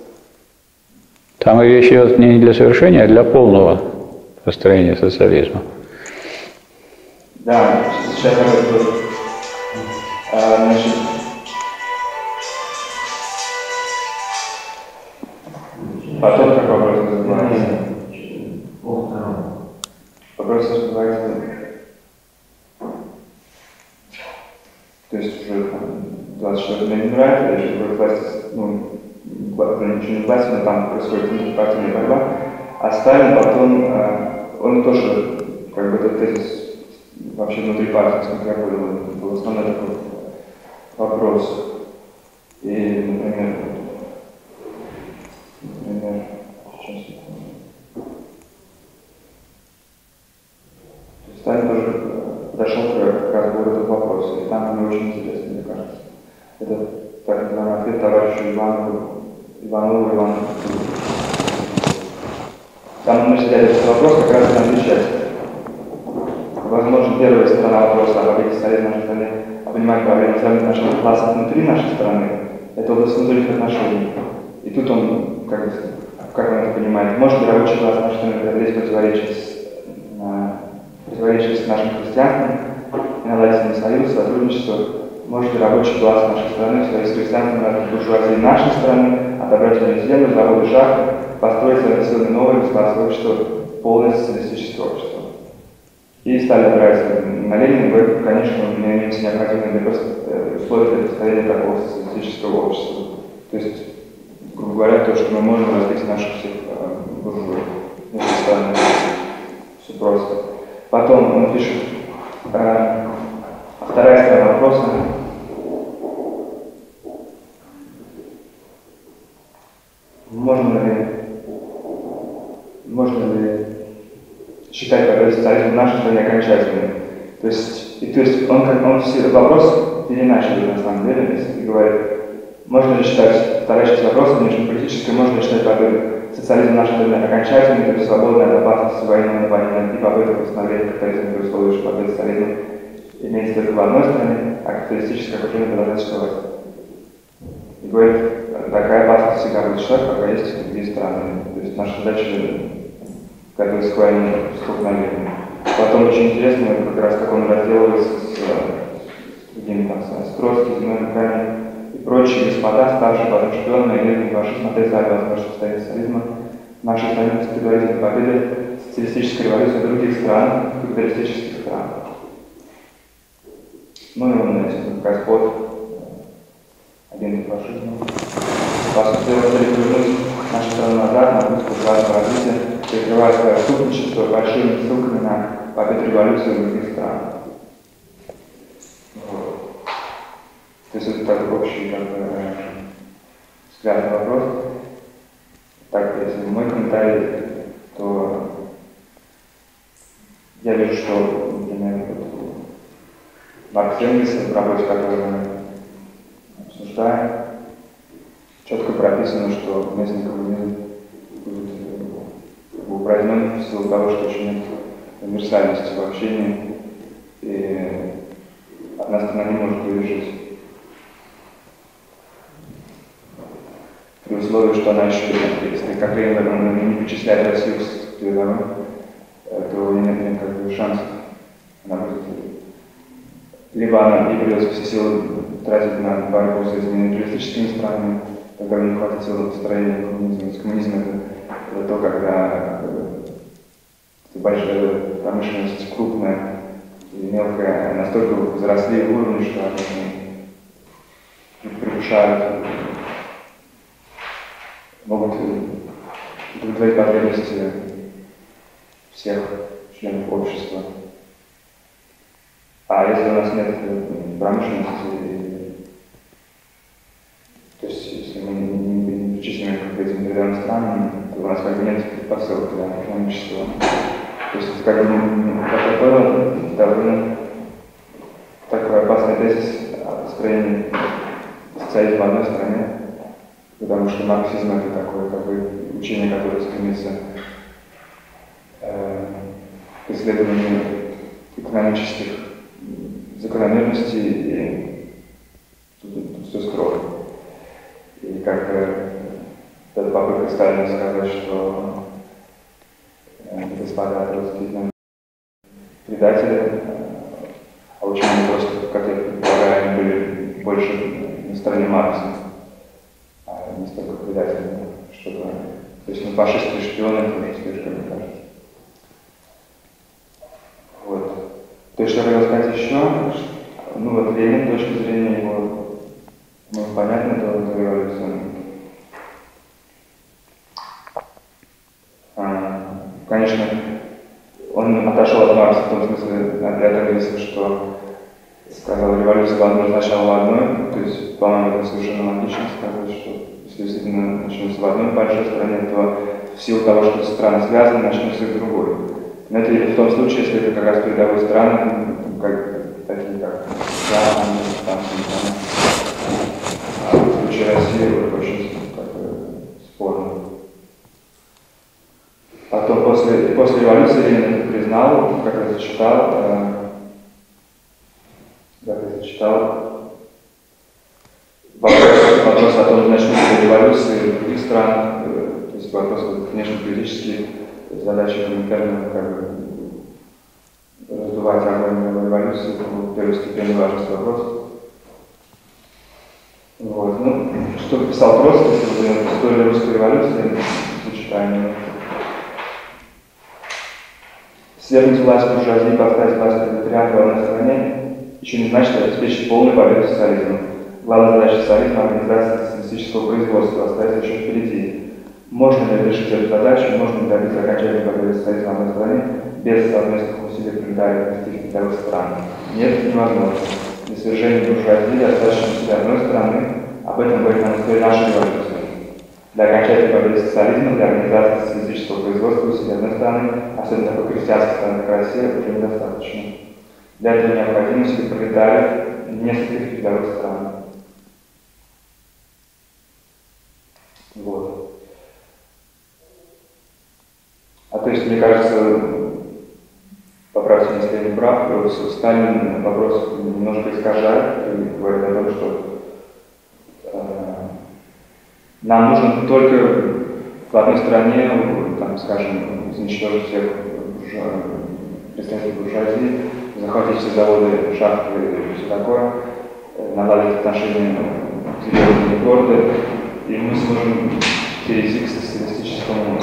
Там речь идет не для совершения, а для полного построения социализма. Да, сейчас я говорю. А, значит, потом как вопрос называется? Вопрос называется... То есть уже двадцать четвёртого ноября, еще будет власть, ну, ничего не власть, но там происходит внутрипартийная борьба. А Сталин потом, он тоже, как бы, этот тезис вообще внутри партии, насколько я понял, был основной такой вопрос. И, например, например, сейчас Сталин тоже подошел к разбору этого вопроса, и там мне очень интересно, мне кажется. Это так называемый ответ товарищу Иванову, Иванову Иванову. Там мы взяли этот вопрос как раз на две части. Возможно, первая сторона вопроса об объекте социализма в нашей стране, о понимании проблем взаимоотношений классов внутри нашей страны, это область внутренних отношений. И тут он, как бы, как он это понимает, может ли рабочий класс нашей страны преодолеть противоречия с, противоречия с нашим христианством, и наладить союз, сотрудничество, может ли рабочий класс нашей страны в своей с христианством разных буржуазии нашей страны отобрать у них землю, заводы, шахты, построить совершенно новое государственное общество, полное социалистическое общество. И стали опираться на Ленина, говорит, конечно, у меня имеются необходимые для условия для построения такого социалистического общества. То есть, грубо говоря, то, что мы можем разбить наших всех э, буржуев. Вместе с вами. Все просто. Потом он пишет, э, вторая сторона вопроса. Можно ли, можно ли считать такой социализм в нашей стране окончательным? То есть, и, то есть он, как, он все этот вопрос переначал на самом деле, и говорит, можно ли считать, вторая часть вопроса, внешнеполитической, можно ли считать такой социализм в нашей стране окончательным, то есть свободной от опасности военного нападения и попыток восстановления капитализма при условии, что победа социализма имеется только в одной стране, а капиталистическое окружение продолжает существовать. И говорит, такая опасность всегда будет существовать, пока есть другие страны. То есть наша задача готовиться к войне столкновения. Потом очень интересно, как раз как он разделывается с, с другими, там, с Троцким, Зиновьевым, Каменем и прочие господа, ставшие потом шпионами, энергии фашизма, отрицали возможность состояния социализма. Нашей стране предварительной победы социалистической революции в других странах, капиталистических странах. Ну и он этим господ, агенты фашизма. По сути, цель повернуть нашу страну назад на путь буржуазного развития прикрывает свое отступничество большими ссылками на победу революции в других странах. Вот. То есть это такой общий как бы, взгляд на вопрос. Так, если мой комментарий, то я вижу, что, например, Маркс Энгельс, в работе, которую мы обсуждаем, четко прописано, что местный коммунизм будет упразднен в силу того, что еще нет универсальности в общении, и одна страна не может выдержать при условии, что она еще, если как Рейнер не вычисляет Россию с передовым, то у нее нет никаких шансов. Она будет... Либо она ей придется все силы тратить на борьбу с этими империалистическими странами, когда у них хватит сил на построение коммунизма. Коммунизм это, это то, когда это большая промышленность, крупная и мелкая, настолько взросли в уровне, что они превышают, могут удовлетворить потребности всех членов общества. А если у нас нет промышленности, то есть если мы не причислим к этим передовым странам, то у нас как бы нет предпосылок для экономического. То есть это как бы, как я понял, довольно такой опасный тезис о построении социализма в одной стране, потому что марксизм это такое как бы учение, которое стремится э, к исследованию экономических закономерностей, и тут, тут все строго. И как э, эта попытка Сталина сказать, что э, господа троцкие предатели, а ученые просто, как я предполагаю, они были больше на стороне Маркса, а не столько предателями, чтобы... То есть, ну, фашисты и шпионы тоже слишком, мне кажется. Вот. То есть, что я хотел сказать еще, ну, вот Ленин, точки зрения его, ну, понятно, то, то революция. А, конечно, он отошел от Маркса в том смысле, от этого, что сказал, революция возможно сначала в одной, то есть, по-моему, это совершенно логично сказать, что если действительно начнется в одной большой стране, то в силу того, что страны связаны, начнется и в другой. Но это в том случае, если это как раз передовые страны, как, такие как Иран, Франция, а в случае России это очень как бы, спорно. Потом после, после революции Ленин это признал, как я зачитал, э, как я зачитал, вопрос, вопрос о том, начнутся революции в других странах, э, то есть вопрос внешнеполитический, задача Коминтерна как бы раздувать огонь революции, это был первостепенный важный вопрос. Вот. Ну, что писал Троцкий, если вы знаете историю русской революции, зачитаем. Свергнуть власть буржуазии и поставить власть пролетариата в одной стране еще не значит обеспечить полную победу социализма. Главная задача социализма – организация социалистического производства остается еще впереди. Можно ли решить эту задачу, можно ли добиться окончательной победы социализма в одной стране без совместных усилий пролетариата и передовых стран? Нет, невозможно. Для свержения буржуазии достаточно усилий одной страны, об этом говорит нам история нашей революции. Для окончательной победы социализма, для организации социалистического производства усилий одной страны, особенно такой крестьянской страны, как Россия, уже недостаточно. Для этого необходимо усилия пролетариев нескольких передовых стран. Вот. А то есть, мне кажется, поправьте меня, если я не прав, Сталин вопрос немножко искажает и говорит о том, что э, нам нужно только в одной стране, там, скажем, изничтожить всех буржуа, представителей буржуазии, захватить все заводы, шахты и все такое, наладить отношения с регионами города, и мы сможем перейти к социалистическому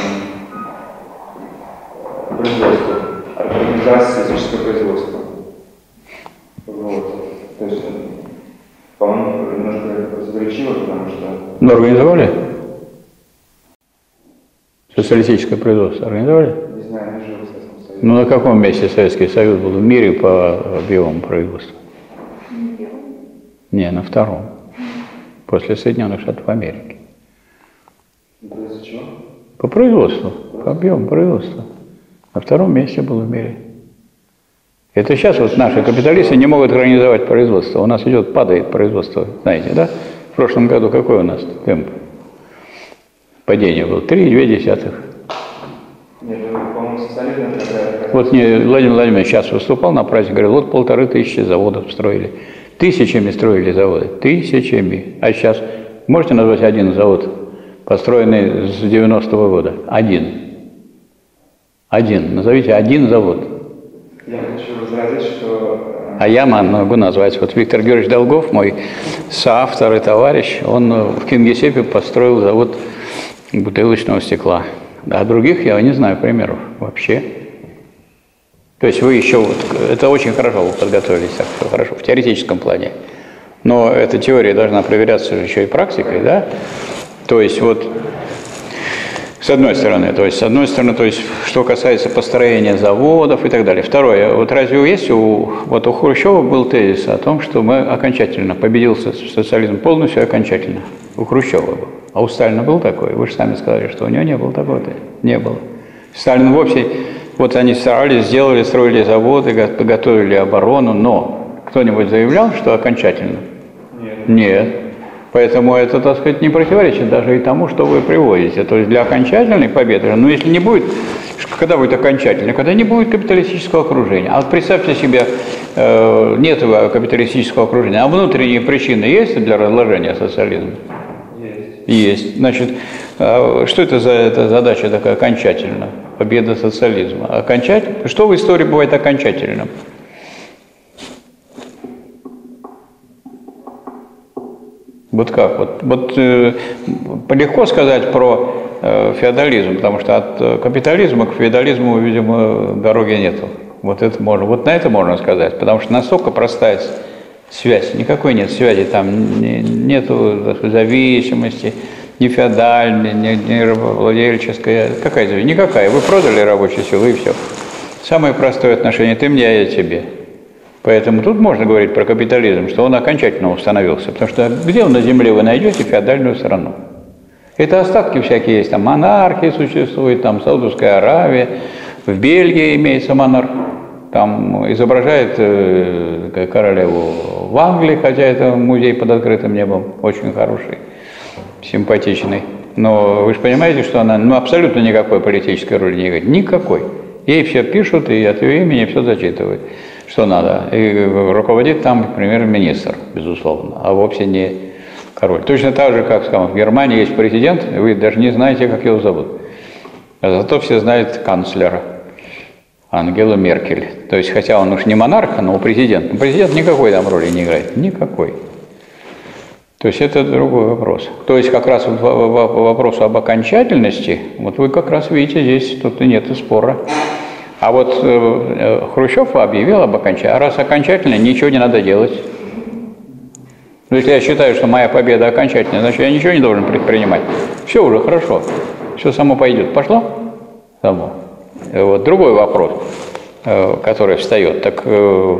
производству, организации социалистического производства. Вот. То есть, по-моему, немножко это противоречиво, потому что... Ну, организовали? Социалистическое производство организовали? Не знаю, не жил в Советском Союзе. Ну, на каком месте Советский Союз был в мире по объемам производства? Не первый. Не, на втором. После Соединенных Штатов Америки. Это из-за чего? По производству, по объему производства. На втором месте был в мире. Это сейчас вот наши капиталисты не могут организовать производство. У нас идет, падает производство, знаете, да? В прошлом году какой у нас темп? Падение было три и две десятых. Нет, ну, по-моему, социализм когда... Вот мне Владимир Владимирович сейчас выступал на праздник, говорил, вот полторы тысячи заводов строили. Тысячами строили заводы, тысячами. А сейчас можете назвать один завод, построенный с девяностого года? Один. Один. Назовите один завод. Я хочу возразить, что... А я могу назвать. Вот Виктор Георгиевич Долгов, мой соавтор и товарищ, он в Кингисеппе построил завод бутылочного стекла. А других я не знаю примеров вообще. То есть вы еще, вот, это очень хорошо вы подготовились, так все хорошо, в теоретическом плане. Но эта теория должна проверяться еще и практикой, да? То есть вот, с одной стороны, то есть, с одной стороны, то есть, что касается построения заводов и так далее. Второе, вот разве есть у, вот у Хрущева был тезис о том, что мы окончательно, победил социализм полностью окончательно. У Хрущева был. А у Сталина был такой? Вы же сами сказали, что у него не было такого-то. Не было. Сталин вовсе, вот они старались, сделали, строили заводы, готовили оборону, но кто-нибудь заявлял, что окончательно? Нет. Нет. Поэтому это, так сказать, не противоречит даже и тому, что вы приводите. То есть для окончательной победы, ну если не будет, когда будет окончательно, когда не будет капиталистического окружения. А вот представьте себе, э, нет капиталистического окружения, а внутренние причины есть для разложения социализма? Есть. Есть. Значит, э, что это за эта задача такая окончательно? Победа социализма. Окончательно? Что в истории бывает окончательным? Вот как? Вот, вот э, легко сказать про э, феодализм, потому что от э, капитализма к феодализму, видимо, дороги нету. Вот это можно, вот на это можно сказать, потому что настолько простая связь, никакой нет связи, там не, нету так сказать, зависимости, ни феодальной, ни, ни рабовладельческой, какая зависимость? Никакая. Вы продали рабочую силу и все. Самое простое отношение, ты мне, а я тебе. Поэтому тут можно говорить про капитализм, что он окончательно установился. Потому что где на земле вы найдете феодальную страну? Это остатки всякие есть. Там монархии существуют, там Саудовская Аравия, в Бельгии имеется монарх. Там изображает э, королеву в Англии, хотя это музей под открытым небом, очень хороший, симпатичный. Но вы же понимаете, что она ну, абсолютно никакой политической роли не играет. Никакой. Ей все пишут и от ее имени все зачитывают. Что надо. И руководит там премьер-министр, безусловно, а вовсе не король. Точно так же, как скажем, в Германии есть президент, вы даже не знаете, как его зовут. А зато все знают канцлера Ангелу Меркель. То есть, хотя он уж не монарх, но президент. Но президент никакой там роли не играет. Никакой. То есть, это другой вопрос. То есть, как раз вот вопрос об окончательности, вот вы как раз видите, здесь тут и нет спора. А вот э, Хрущев объявил об окончательности. А раз окончательно, ничего не надо делать. Но если я считаю, что моя победа окончательная, значит, я ничего не должен предпринимать. Все уже хорошо. Все само пойдет. Пошло? Само. Вот другой вопрос, э, который встает. Так э,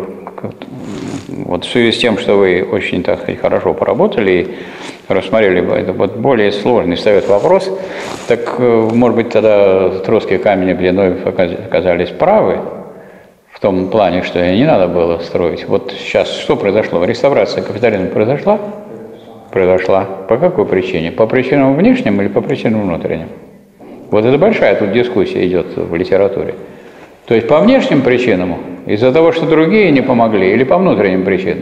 вот в связи с тем, что вы очень, так сказать, хорошо поработали и рассмотрели, это вот более сложный встает вопрос, так, может быть, тогда Троцкий и Каменев Блиновев оказались правы в том плане, что не надо было строить. Вот сейчас что произошло? Реставрация капитализма произошла? Произошла. По какой причине? По причинам внешним или по причинам внутренним? Вот это большая тут дискуссия идет в литературе. То есть по внешним причинам, из-за того, что другие не помогли, или по внутренним причинам?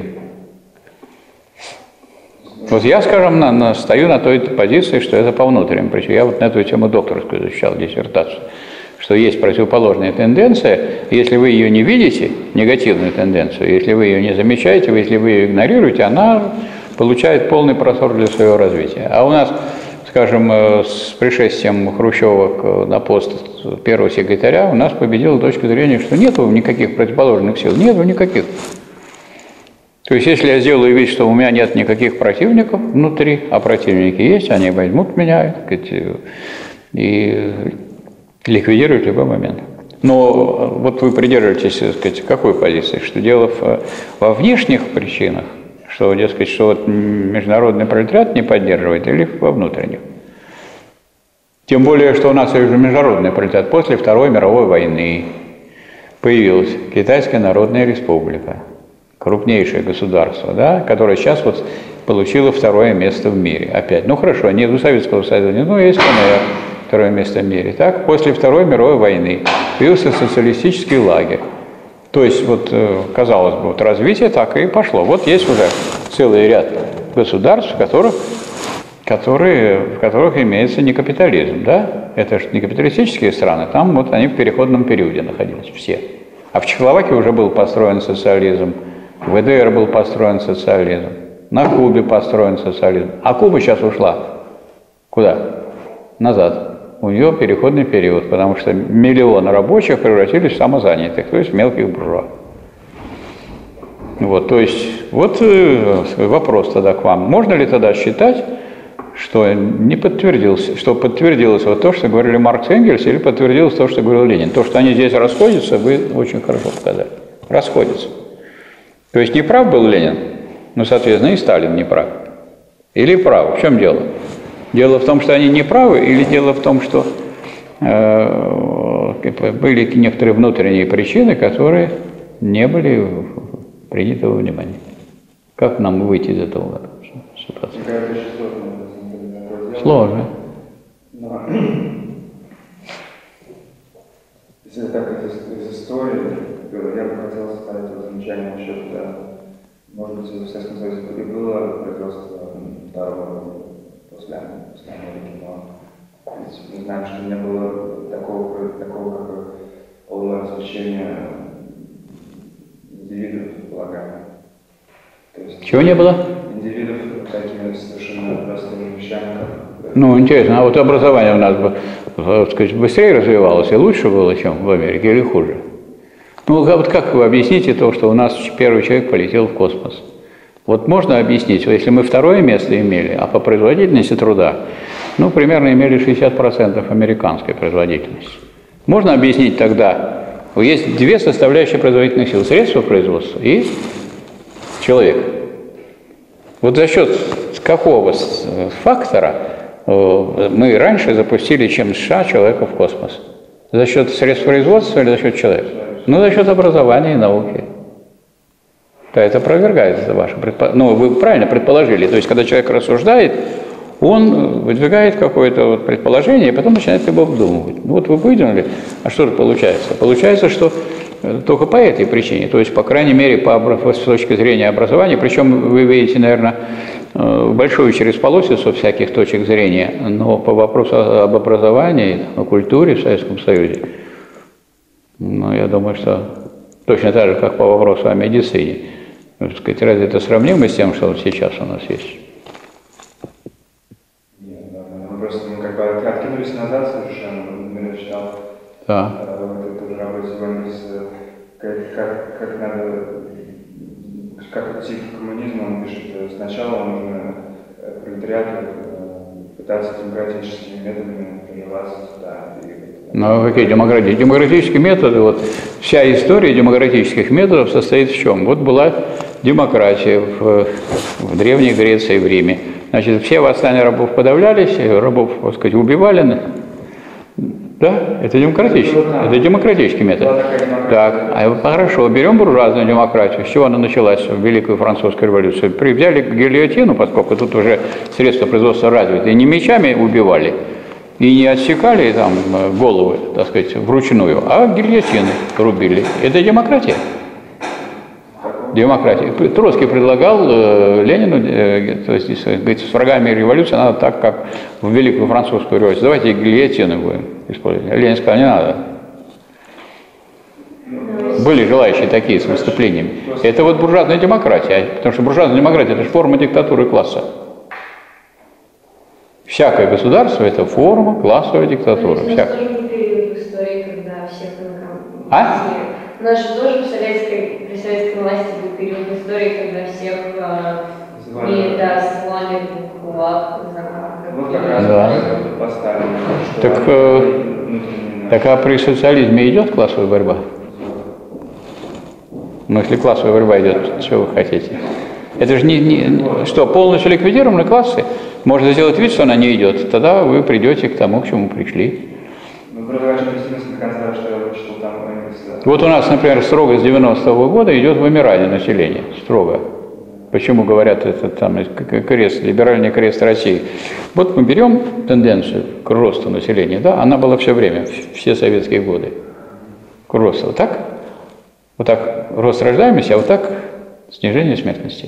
Вот я, скажем, на, на, стою на той позиции, что это по внутренним причинам. Я вот на эту тему докторскую защищал, диссертацию, что есть противоположная тенденция, если вы ее не видите, негативную тенденцию, если вы ее не замечаете, если вы ее игнорируете, она получает полный простор для своего развития. А у нас, скажем, с пришествием Хрущева на пост первого секретаря у нас победила точка зрения, что нету никаких противоположных сил, нету никаких. То есть, если я сделаю вид, что у меня нет никаких противников внутри, а противники есть, они возьмут меня, так сказать, и Ликвидировать в любой момент. Но вот вы придерживаетесь, так сказать, какой позиции? Что дело в, во внешних причинах, что, дескать, что вот международный пролетариат не поддерживает, или во внутренних? Тем более, что у нас уже международный пролетариат после Второй мировой войны появилась Китайская Народная Республика, крупнейшее государство, да, которое сейчас вот получило второе место в мире. Опять, ну хорошо, нет у Советского Союза, но есть КНР, второе место в мире. Так, после Второй мировой войны появился социалистический лагерь. То есть, вот, казалось бы, вот развитие так и пошло. Вот есть уже целый ряд государств, в которых, которые, в которых имеется не капитализм, да? Это же не капиталистические страны, там вот они в переходном периоде находились все. А в Чехословакии уже был построен социализм, в ВДР был построен социализм, на Кубе построен социализм. А Куба сейчас ушла. Куда? Назад. У нее переходный период, потому что миллионы рабочих превратились в самозанятых, то есть в мелких буржуа. Вот, то есть, вот вопрос тогда к вам. Можно ли тогда считать, что не подтвердилось, что подтвердилось вот то, что говорили Маркс и Энгельс, или подтвердилось то, что говорил Ленин? То, что они здесь расходятся, вы очень хорошо показали. Расходятся. То есть не прав был Ленин, но, соответственно, и Сталин не прав. Или прав? В чем дело? Дело в том, что они не правы, или дело в том, что э, были некоторые внутренние причины, которые не были приняты во внимание? Как нам выйти из этого ситуации? Сложно. Но, если так из, из истории, я бы хотел сказать вот замечание насчет, да, может быть, в Советском Союзе и было производство второго после, после Америки, но мы знаем, что не было такого, такого как бы полного развлечения индивидов, полагаю. То есть, чего не было? Индивидов такими совершенно простыми вещами, как... Ну, интересно, а вот образование у нас бы, так сказать, быстрее развивалось и лучше было, чем в Америке, или хуже? Ну, вот как вы объясните то, что у нас первый человек полетел в космос? Вот можно объяснить, если мы второе место имели, а по производительности труда, ну, примерно имели шестьдесят процентов американской производительности. Можно объяснить тогда, есть две составляющие производительных сил, средства производства и человек. Вот за счет какого фактора мы раньше запустили, чем США, человека в космос? За счет средств производства или за счет человека? Ну, за счет образования и науки. Да, это опровергается ваше предположение. Ну, вы правильно предположили. То есть, когда человек рассуждает, он выдвигает какое-то вот предположение, и потом начинает его обдумывать. Ну, вот вы выдвинули, а что же получается? Получается, что только по этой причине, то есть, по крайней мере, по, с точки зрения образования, причем вы видите, наверное, большую через полосицу всяких точек зрения, но по вопросу об образовании, о культуре в Советском Союзе, ну, я думаю, что точно так же, как по вопросу о медицине. Так сказать, разве это сравнимо с тем, что вот сейчас у нас есть? Нет, да, мы просто мы как бы откинулись назад совершенно, я читал. Да. Вот это работе Энгельса, как, как, как надо, как идти к коммунизму, он пишет, сначала нужно пролетариату пытаться демократическими методами прорываться туда. Ну, какие демократические? Демократические методы, вот вся история демократических методов состоит в чем? Вот была демократия в, в Древней Греции, в Риме. Значит, все восстания рабов подавлялись, рабов, так сказать, убивали. Да, это демократический, это демократический метод. Так, а хорошо, берем буржуазную демократию. С чего она началась в Великую Французскую революцию? Взяли гильотину, поскольку тут уже средства производства развиты, и не мечами убивали, и не отсекали там головы, так сказать, вручную, а гильотины рубили. Это демократия. Демократия. Троцкий предлагал э, Ленину, э, то есть, говорит, с врагами революции надо так, как в Великую Французскую революцию. Давайте гильотины будем использовать. А Ленин сказал, не надо. Были желающие такие с выступлениями. Это вот буржуазная демократия, потому что буржуазная демократия – это же форма диктатуры класса. Всякое государство – это форма классовой диктатуры. У нас тоже был период в истории, когда всех инкомпетентных. А? У нас же тоже в советской, при советской власти был период в истории, когда всех э, не, да, ссылали в ГУЛАГ. Вот как раз да. поставили. Так, э, Так а при социализме идет классовая борьба? Ну, если классовая борьба идет, что вы хотите? Это же не, не... Что, полностью ликвидированы классы? Можно сделать вид, что она не идет. Тогда вы придете к тому, к чему пришли. Ну, продавайте пессимист до конца, что я вычитал там. Вот у нас, например, строго с девяностого года идет вымирание населения. Строго. Почему говорят, это там крест, либеральный крест России? Вот мы берем тенденцию к росту населения, да, она была все время, все советские годы. К росту. Вот так? Вот так рост рождаемости, а вот так снижение смертности.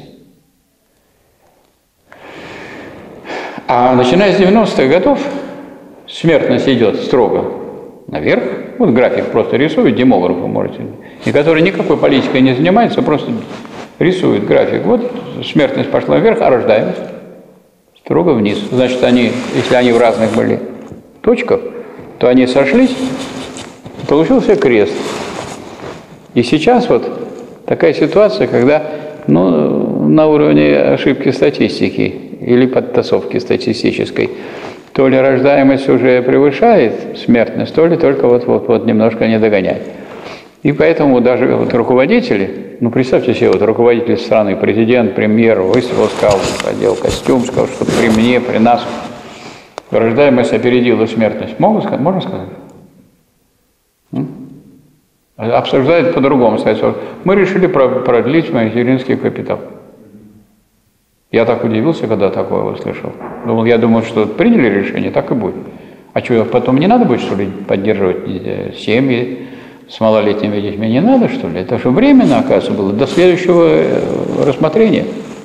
А начиная с девяностых годов смертность идет строго наверх. Вот график просто рисует, демографы можете. И который никакой политикой не занимается, просто рисует график. Вот смертность пошла вверх, а рождаемость строго вниз. Значит, они, если они в разных были точках, то они сошлись, получился крест. И сейчас вот такая ситуация, когда ну, на уровне ошибки статистики или подтасовки статистической, то ли рождаемость уже превышает смертность, то ли только вот-вот немножко не догоняет. И поэтому даже вот руководители, ну представьте себе, вот руководитель страны, президент, премьер, выступил, сказал, одел костюм, сказал, что при мне, при нас рождаемость опередила смертность. Могут сказать? Можно сказать? М? Обсуждают по-другому. Мы решили продлить материнский капитал. Я так удивился, когда такое услышал. Думал, я думал, что приняли решение, так и будет. А что, потом не надо будет, что ли, поддерживать семьи с малолетними детьми? Не надо, что ли? Это же временно, оказывается, было, до следующего рассмотрения.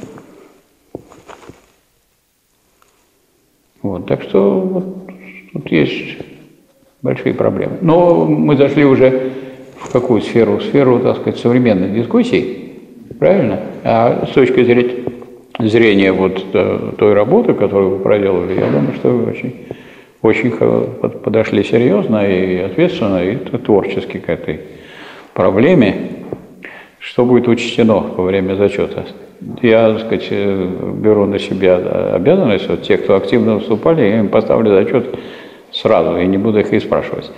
Вот, так что вот, тут есть большие проблемы. Но мы зашли уже в какую сферу? В сферу, так сказать, современных дискуссий, правильно? А с точки зрения, зрения вот той работы, которую вы проделали, я думаю, что вы очень, очень подошли серьезно и ответственно, и творчески к этой проблеме. Что будет учтено во время зачета? Я, так сказать, беру на себя обязанность, вот те, кто активно выступали, я им поставлю зачет сразу, и не буду их и спрашивать.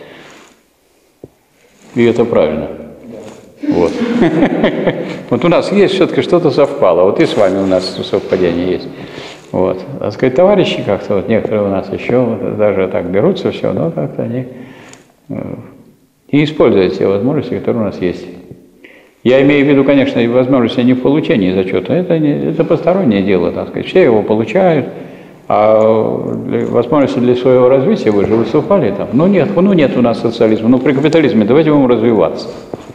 И это правильно. Вот. Вот у нас есть все-таки что-то совпало. Вот и с вами у нас совпадение есть. Вот. Так сказать, товарищи как-то, вот некоторые у нас еще вот, даже так берутся все, но как-то они не используют те возможности, которые у нас есть. Я имею в виду, конечно, и возможности не в получении зачета. Это, не, это постороннее дело, так сказать. Все его получают. А для, возможности для своего развития вы же выступали там. Ну нет, ну нет у нас социализма. Ну при капитализме давайте будем развиваться.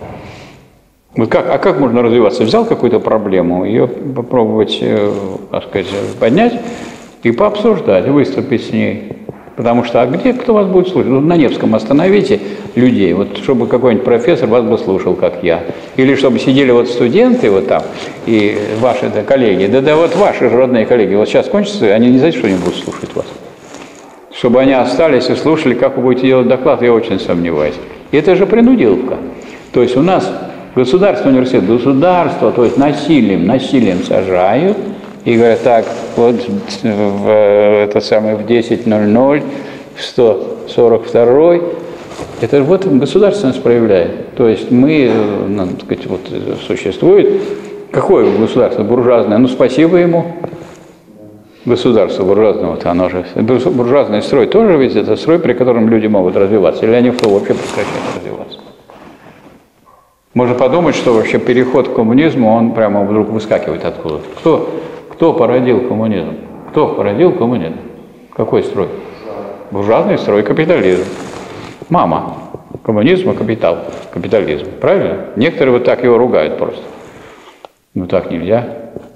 Вот как, а как можно развиваться? Взял какую-то проблему, ее попробовать, так сказать, поднять и пообсуждать, выступить с ней. Потому что, а где, кто вас будет слушать? Ну, на Невском остановите людей, вот чтобы какой-нибудь профессор вас бы слушал, как я. Или чтобы сидели вот студенты вот там, и ваши да, коллеги, да, да вот ваши же родные коллеги, вот сейчас кончится, они не знаете, что они будут слушать вас. Чтобы они остались и слушали, как вы будете делать доклад, я очень сомневаюсь. И это же принудиловка. То есть у нас государственный университет, государство, то есть насилием, насилием сажают, и говорят, так, вот в, это самое, в десять ноль ноль, в сто сорок два, это вот государственность проявляет. То есть мы, надо сказать, вот существует, какое государство буржуазное? Ну, спасибо ему, государство буржуазное, вот оно же, буржуазный строй тоже ведь это строй, при котором люди могут развиваться, или они что, вообще прекращают развиваться? Можно подумать, что вообще переход к коммунизму, он прямо вдруг выскакивает откуда-то. Кто? Кто породил коммунизм? Кто породил коммунизм? Какой строй? Буржуазный строй, капитализм. Мама. Коммунизм и капитал. Капитализм. Правильно? Некоторые вот так его ругают просто. Ну так нельзя.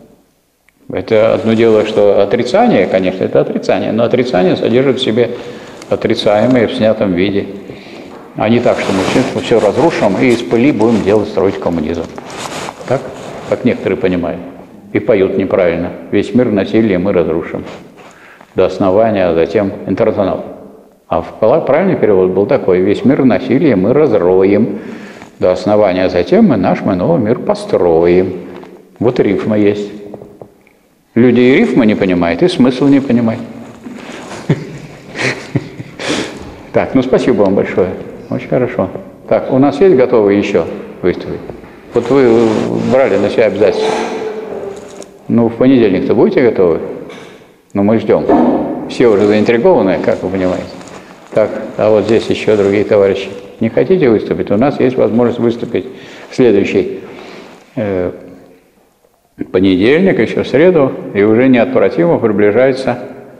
Это одно дело, что отрицание, конечно, это отрицание, но отрицание содержит в себе отрицаемое в снятом виде. А не так, что мы все, все разрушим и из пыли будем делать, строить коммунизм. Так? Как некоторые понимают. И поют неправильно. Весь мир насилия мы разрушим. До основания, а затем интернационал. А правильный перевод был такой. Весь мир насилия мы разроем. До основания, а затем мы наш мы новый мир построим. Вот рифма есть. Люди и рифмы не понимают, и смысл не понимают. Так, ну спасибо вам большое. Очень хорошо. Так, у нас есть готовые еще выступить? Вот вы брали на себя обязательства. Ну, в понедельник-то будете готовы? Ну, мы ждем. Все уже заинтригованы, как вы понимаете. Так, а вот здесь еще другие товарищи. Не хотите выступить? У нас есть возможность выступить в следующий э, понедельник, еще в среду, и уже неотвратимо приближается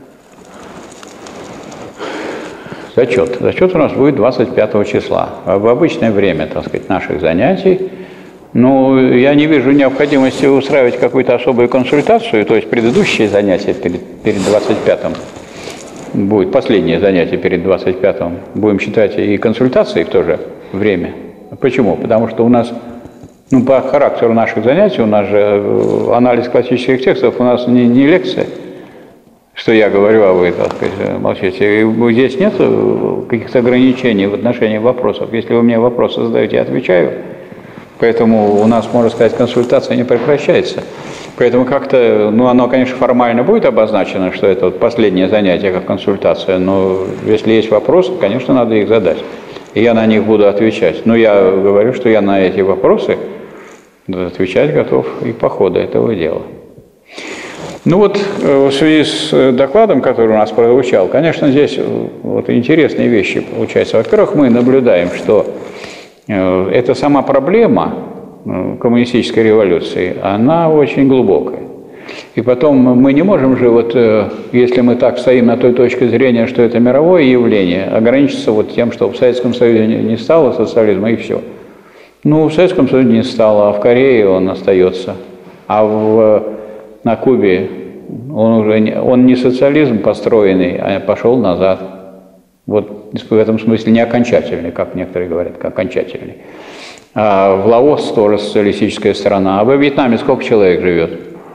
зачет. Зачет у нас будет двадцать пятого числа. А в обычное время, так сказать, наших занятий, ну, я не вижу необходимости устраивать какую-то особую консультацию, то есть предыдущие занятия перед, перед двадцать пятым будет, последнее занятие перед двадцать пятым, будем считать и консультации в то же время. Почему? Потому что у нас, ну, по характеру наших занятий, у нас же анализ классических текстов, у нас не, не лекция, что я говорю, а вы, так сказать, молчите. И здесь нет каких-то ограничений в отношении вопросов. Если вы мне вопросы задаете, я отвечаю. Поэтому у нас, можно сказать, консультация не прекращается. Поэтому как-то, ну, оно, конечно, формально будет обозначено, что это вот последнее занятие как консультация, но если есть вопросы, конечно, надо их задать. И я на них буду отвечать. Но я говорю, что я на эти вопросы отвечать готов и по ходу этого дела. Ну вот, в связи с докладом, который у нас прозвучал, конечно, здесь вот интересные вещи получаются. Во-первых, мы наблюдаем, что эта сама проблема коммунистической революции, она очень глубокая. И потом мы не можем же, вот, если мы так стоим на той точке зрения, что это мировое явление, ограничиться вот тем, что в Советском Союзе не стало социализма и все. Ну, в Советском Союзе не стало, а в Корее он остается. А в, на Кубе он уже не, он не социализм построенный, а пошел назад. Вот в этом смысле не окончательный, как некоторые говорят, как окончательный. А в Лаос тоже социалистическая страна. А во Вьетнаме сколько человек живет?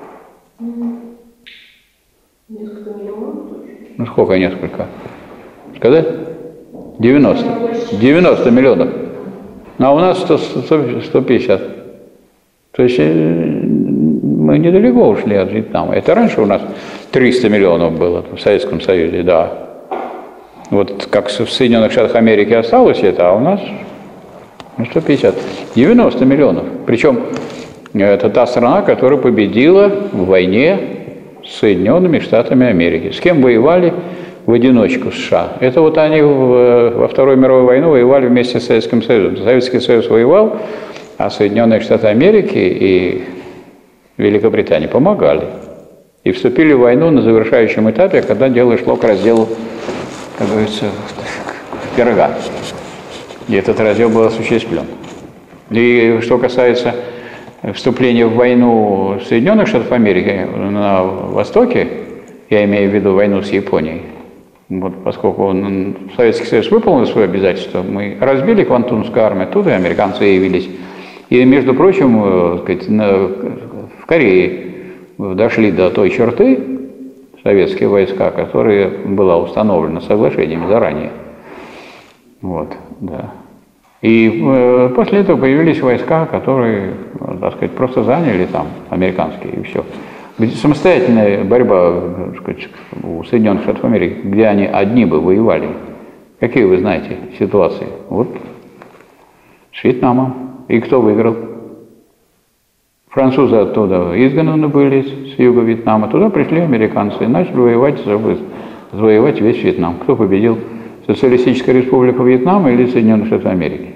Несколько миллионов. Ну сколько несколько? Сказать? девяносто. девяносто миллионов. А у нас сто, сто пятьдесят. То есть мы недалеко ушли от Вьетнама. Это раньше у нас триста миллионов было в Советском Союзе, да. Вот как в Соединенных Штатах Америки осталось это, а у нас ну, сто пятьдесят. девяносто миллионов. Причем это та страна, которая победила в войне с Соединенными Штатами Америки. С кем воевали в одиночку США? Это вот они в, во Вторую мировую войну воевали вместе с Советским Союзом. Советский Союз воевал, а Соединенные Штаты Америки и Великобритания помогали. И вступили в войну на завершающем этапе, когда дело шло к разделу, как говорится, пирога. И этот раздел был осуществлен. И что касается вступления в войну Соединенных Штатов Америки на Востоке, я имею в виду войну с Японией, вот, поскольку он, Советский Союз выполнил свое обязательство, мы разбили Квантунскую армию, оттуда и американцы явились. И, между прочим, сказать, на, в Корее дошли до той черты советские войска, которая была установлена соглашениями заранее. Вот, да. И э, после этого появились войска, которые, так сказать, просто заняли там американские и все. Самостоятельная борьба, так сказать, у Соединенных Штатов Америки, где они одни бы воевали. Какие вы знаете ситуации? Вот с Вьетнамом. И кто выиграл? Французы оттуда изгнаны были с юга Вьетнама. Туда пришли американцы и начали воевать, завоевать весь Вьетнам. Кто победил? Социалистическая республика Вьетнама или Соединенные Штаты Америки?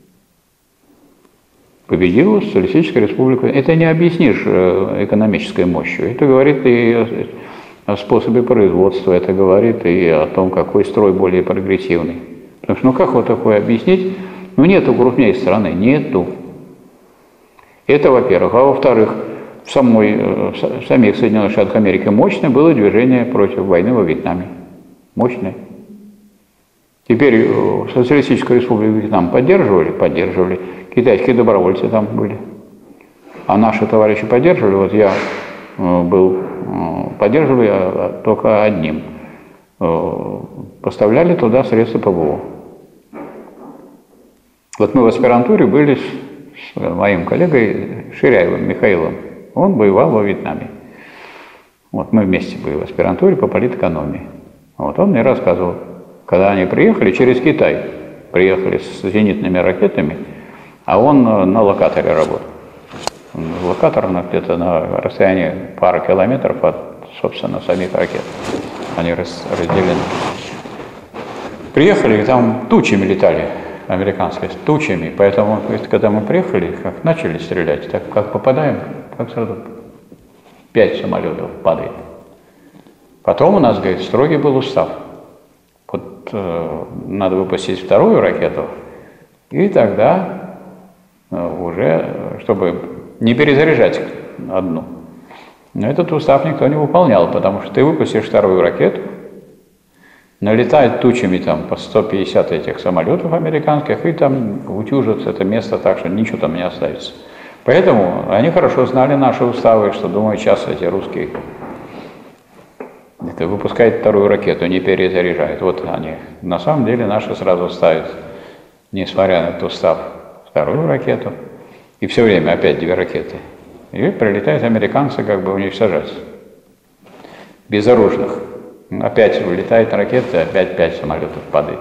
Победила Социалистическая республика. Это не объяснишь экономической мощью. Это говорит и о способе производства, это говорит и о том, какой строй более прогрессивный. Потому что ну как вот такое объяснить? Ну нету крупнее страны, нету. Это во-первых. А во-вторых, в, самой, в самих Соединенных Штатах Америки мощное было движение против войны во Вьетнаме. Мощное. Теперь Социалистическую республику Вьетнам поддерживали? Поддерживали. Китайские добровольцы там были. А наши товарищи поддерживали? Вот я был, поддерживали только одним. Поставляли туда средства ПВО. Вот мы в аспирантуре были с моим коллегой Ширяевым Михаилом. Он воевал во Вьетнаме. Вот мы вместе были в аспирантуре по политэкономии. Вот он мне рассказывал, когда они приехали через Китай, приехали с зенитными ракетами, а он на локаторе работал. Локатор где-то на расстоянии пары километров от, собственно, самих ракет. Они разделены. Приехали, и там тучами летали, американские, тучами. Поэтому, когда мы приехали, как начали стрелять, так как попадаем, как сразу пять самолетов падает. Потом у нас, говорит, строгий был устав. Вот э, надо выпустить вторую ракету, и тогда э, уже, чтобы не перезаряжать одну. Но этот устав никто не выполнял, потому что ты выпустишь вторую ракету, налетает тучами там по сто пятьдесят этих самолетов американских, и там утюжат это место так, что ничего там не останется. Поэтому они хорошо знали наши уставы, что, думаю, сейчас эти русские это выпускают вторую ракету, не перезаряжают. Вот они. На самом деле наши сразу ставят, несмотря на этот устав, вторую ракету, и все время опять две ракеты. И прилетают американцы как бы уничтожать. Безоружных. Опять вылетает ракета, опять пять самолетов падает.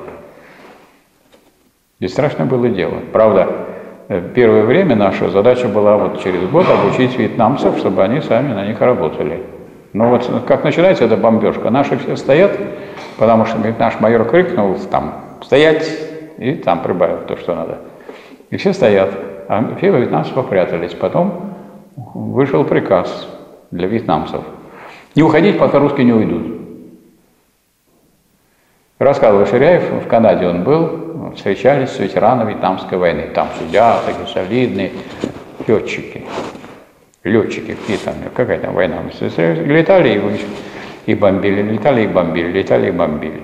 И страшно было дело. Правда, первое время наша задача была вот через год обучить вьетнамцев, чтобы они сами на них работали. Но вот как начинается эта бомбежка, наши все стоят, потому что говорит, наш майор крикнул там «стоять!» и там прибавил то, что надо. И все стоят, а все вьетнамцы попрятались. Потом вышел приказ для вьетнамцев не уходить, пока русские не уйдут. Рассказывал Ширяев, в Канаде он был, встречались с ветеранами Вьетнамской войны. Там сидят такие солидные летчики. Летчики, какие там, какая там война. Летали и, и бомбили, летали и бомбили, летали и бомбили.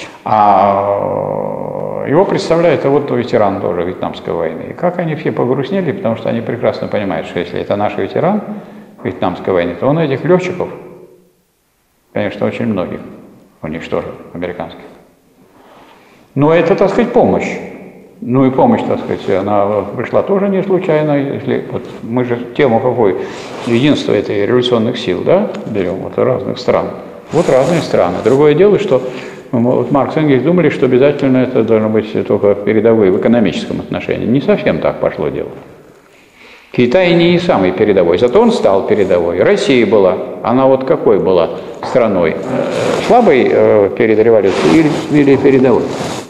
А его представляет вот ветеран тоже Вьетнамской войны. И как они все погрустнели, потому что они прекрасно понимают, что если это наш ветеран Вьетнамской войны, то он этих летчиков, конечно, очень многих уничтожил, американских. Но это, так сказать, помощь. Ну и помощь, так сказать, она пришла тоже не случайно. Если, вот мы же тему какой? Единство этой революционных сил, да, берем, вот разных стран. Вот разные страны. Другое дело, что вот Маркс и Энгельс думали, что обязательно это должно быть только передовые в экономическом отношении. Не совсем так пошло дело. Китай не самый передовой, зато он стал передовой. Россия была, она вот какой была страной? Слабой э, перед революцией или, или передовой?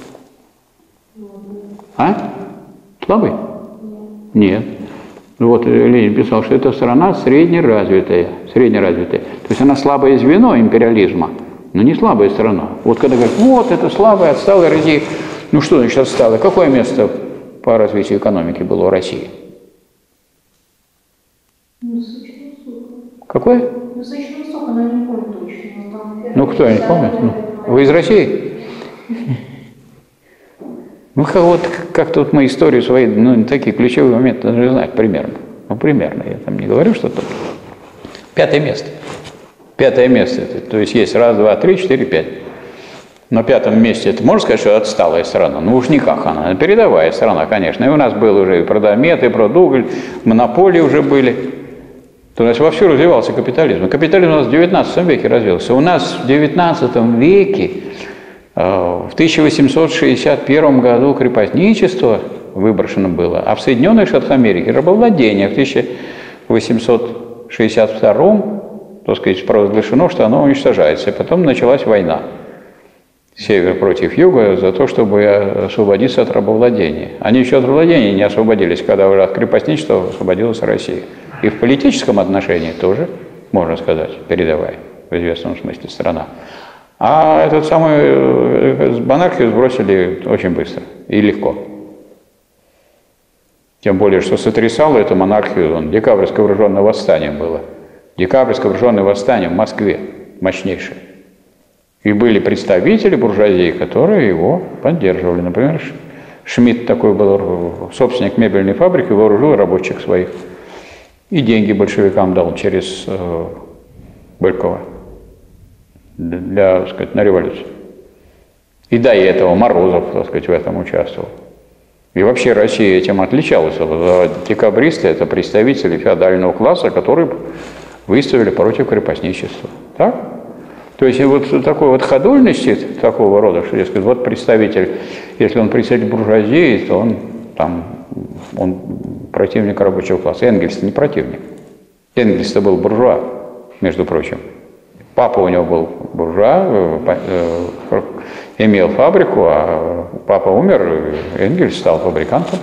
А? Слабый? Нет. Вот Ленин писал, что это страна среднеразвитая, среднеразвитая. То есть она слабое звено империализма, но не слабая страна. Вот когда говорят, вот это слабая, отсталая Россия. Ну что значит отсталая? Какое место по развитию экономики было у России? Какое? Достаточно высоко, но я не помню точно. Там... Ну кто, я не помню. Ну, вы из России? Ну, вот как-то вот мы историю своей, ну, такие ключевые моменты должны знать примерно. Ну, примерно, я там не говорю, что тут. Пятое место. Пятое место. Это, то есть есть раз, два, три, четыре, пять. На пятом месте это можно сказать, что отсталая страна? Ну уж никак она. Передовая страна, конечно. И у нас был уже и продомет, и продуголь, монополии уже были. То есть вовсю развивался капитализм. Капитализм у нас в девятнадцатом веке развился. У нас в девятнадцатом веке в тысяча восемьсот шестьдесят первом году крепостничество выброшено было, а в Соединенных Штатах Америки рабовладение в тысяча восемьсот шестьдесят втором, так сказать, провозглашено, что оно уничтожается. И потом началась война. Север против юга за то, чтобы освободиться от рабовладения. Они еще от рабовладения не освободились, когда уже от крепостничества освободилась Россия. И в политическом отношении тоже, можно сказать, передовая, в известном смысле, страна. А этот самый монархию сбросили очень быстро и легко. Тем более, что сотрясало эту монархию, он, декабрьское вооруженное восстание было. Декабрьское вооруженное восстание в Москве, мощнейшее. И были представители буржуазии, которые его поддерживали. Например, Шмидт такой был, собственник мебельной фабрики, вооружил рабочих своих. И деньги большевикам дал через э, Горького. Для, так сказать, на революцию. И до этого Морозов, так сказать, в этом участвовал. И вообще Россия этим отличалась. Декабристы – это представители феодального класса, которые выставили против крепостничества. Так? То есть вот такой вот ходульности такого рода, что, дескать, вот представитель, если он представитель буржуазии, то он там, он противник рабочего класса. Энгельс не противник. Энгельс-то был буржуа, между прочим. Папа у него был буржуа, имел фабрику, а папа умер, Энгельс стал фабрикантом.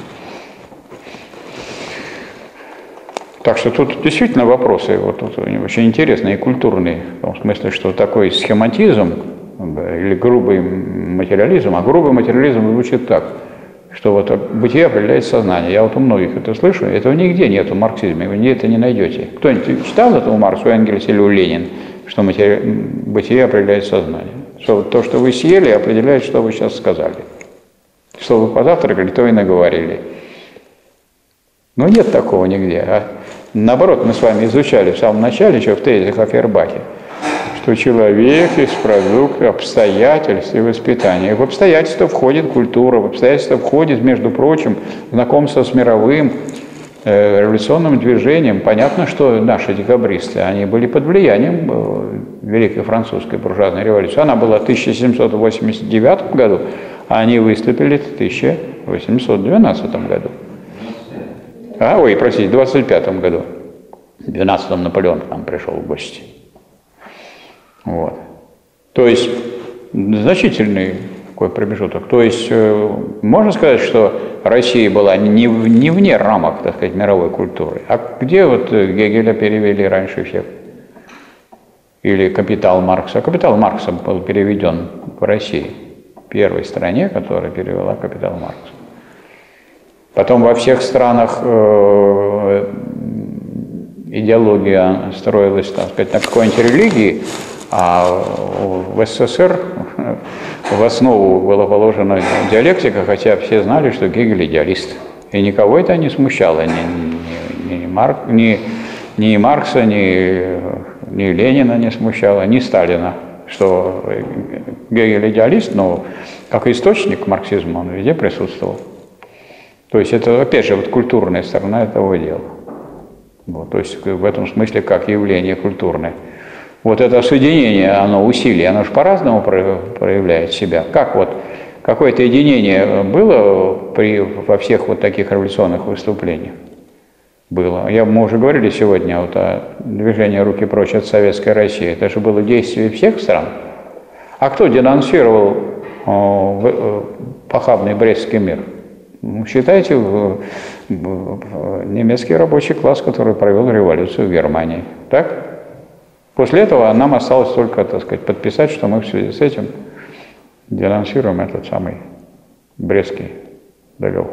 Так что тут действительно вопросы вот, вот, очень интересные и культурные, в том смысле, что такой схематизм или грубый материализм, а грубый материализм звучит так, что вот бытие определяет сознание. Я вот у многих это слышу, этого нигде нет в марксизме, вы это не найдете. Кто-нибудь читал это у Маркса, у Энгельса или у Ленина, что матери... бытие определяет сознание? Что то, что вы съели, определяет, что вы сейчас сказали. Что вы позавтракали, то и наговорили. Но нет такого нигде. А наоборот, мы с вами изучали в самом начале, еще в тезисах о Фейербахе, что человек есть продукт обстоятельств и воспитания. И в обстоятельства входит культура, в обстоятельства входит, между прочим, знакомство с мировым э, революционным движением. Понятно, что наши декабристы, они были под влиянием э, Великой Французской буржуазной революции. Она была в тысяча семьсот восемьдесят девятом году, а они выступили в тысяча восемьсот двенадцатом году. А, ой, простите, в двадцать пятом году. В двенадцатом Наполеон к нам пришел в гости. Вот. То есть значительный такой промежуток. То есть э, можно сказать, что Россия была не, не вне рамок, так сказать, мировой культуры. А где вот Гегеля перевели раньше всех? Или «Капитал» Маркса? «Капитал» Маркса был переведен в России. В первой стране, которая перевела «Капитал» Маркса. Потом во всех странах э, идеология строилась, так сказать, на какой-нибудь религии, а в СССР в основу была положена диалектика, хотя все знали, что Гегель идеалист. И никого это не смущало, ни, ни, ни, Марк, ни, ни Маркса, ни, ни Ленина не смущало, ни Сталина, что Гегель идеалист, но как источник марксизма он везде присутствовал. То есть это, опять же, вот культурная сторона этого дела. Вот, то есть в этом смысле как явление культурное. Вот это соединение, оно усилие, оно же по-разному проявляет себя. Как вот какое-то единение было при, во всех вот таких революционных выступлениях? Было. Я, мы уже говорили сегодня вот о движении «Руки прочь от Советской России». Это же было действие всех стран. А кто денонсировал о, похабный Брестский мир? Считайте, в, в, в немецкий рабочий класс, который провел революцию в Германии. Так? После этого нам осталось только, так сказать, подписать, что мы в связи с этим денонсируем этот самый Брестский договор.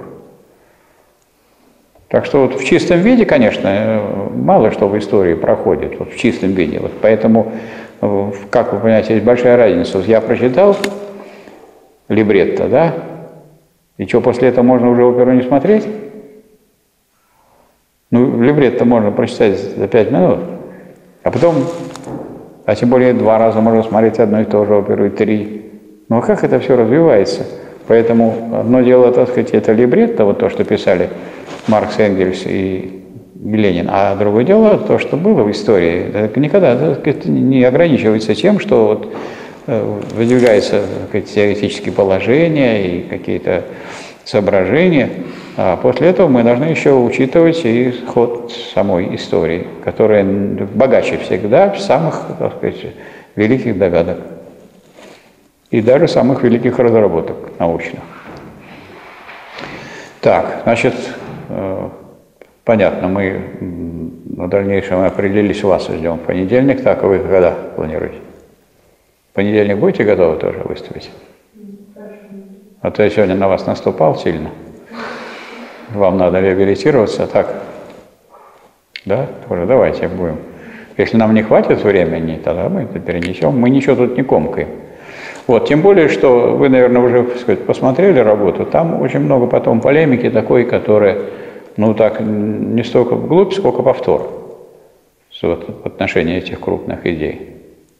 Так что вот в чистом виде, конечно, мало что в истории проходит, вот в чистом виде. Вот поэтому, как вы понимаете, есть большая разница. Вот я прочитал либретто, да? И что, после этого можно уже оперу не смотреть? Ну, либретто можно прочитать за пять минут, а потом, а тем более два раза можно смотреть одну и ту же оперу, и три. Ну, а как это все развивается? Поэтому одно дело, так сказать, это либретто, вот то, что писали Маркс, Энгельс и Ленин, а другое дело то, что было в истории. Это никогда, так сказать, не ограничивается тем, что вот выдвигаются теоретические положения и какие-то соображения, а после этого мы должны еще учитывать и ход самой истории, которая богаче всегда в самых, так сказать, великих догадок и даже самых великих разработок научных. Так, значит, понятно, мы на дальнейшем определились, вас ждем в понедельник, так, а вы когда планируете? В понедельник будете готовы тоже выступить? А то я сегодня на вас наступал сильно. Вам надо реабилитироваться, так? Да? Тоже давайте будем. Если нам не хватит времени, тогда мы это перенесем. Мы ничего тут не комкаем. Вот, тем более, что вы, наверное, уже, так сказать, посмотрели работу. Там очень много потом полемики такой, которая, ну так, не столько вглубь, сколько повтор вот, в отношении этих крупных идей.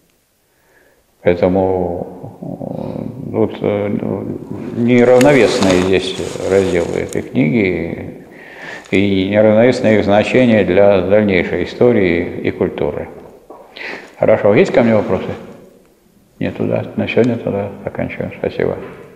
Поэтому вот, неравновесные здесь разделы этой книги и неравновесное их значение для дальнейшей истории и культуры. Хорошо, есть ко мне вопросы? Нет, туда. На сегодня тогда заканчиваем. Спасибо.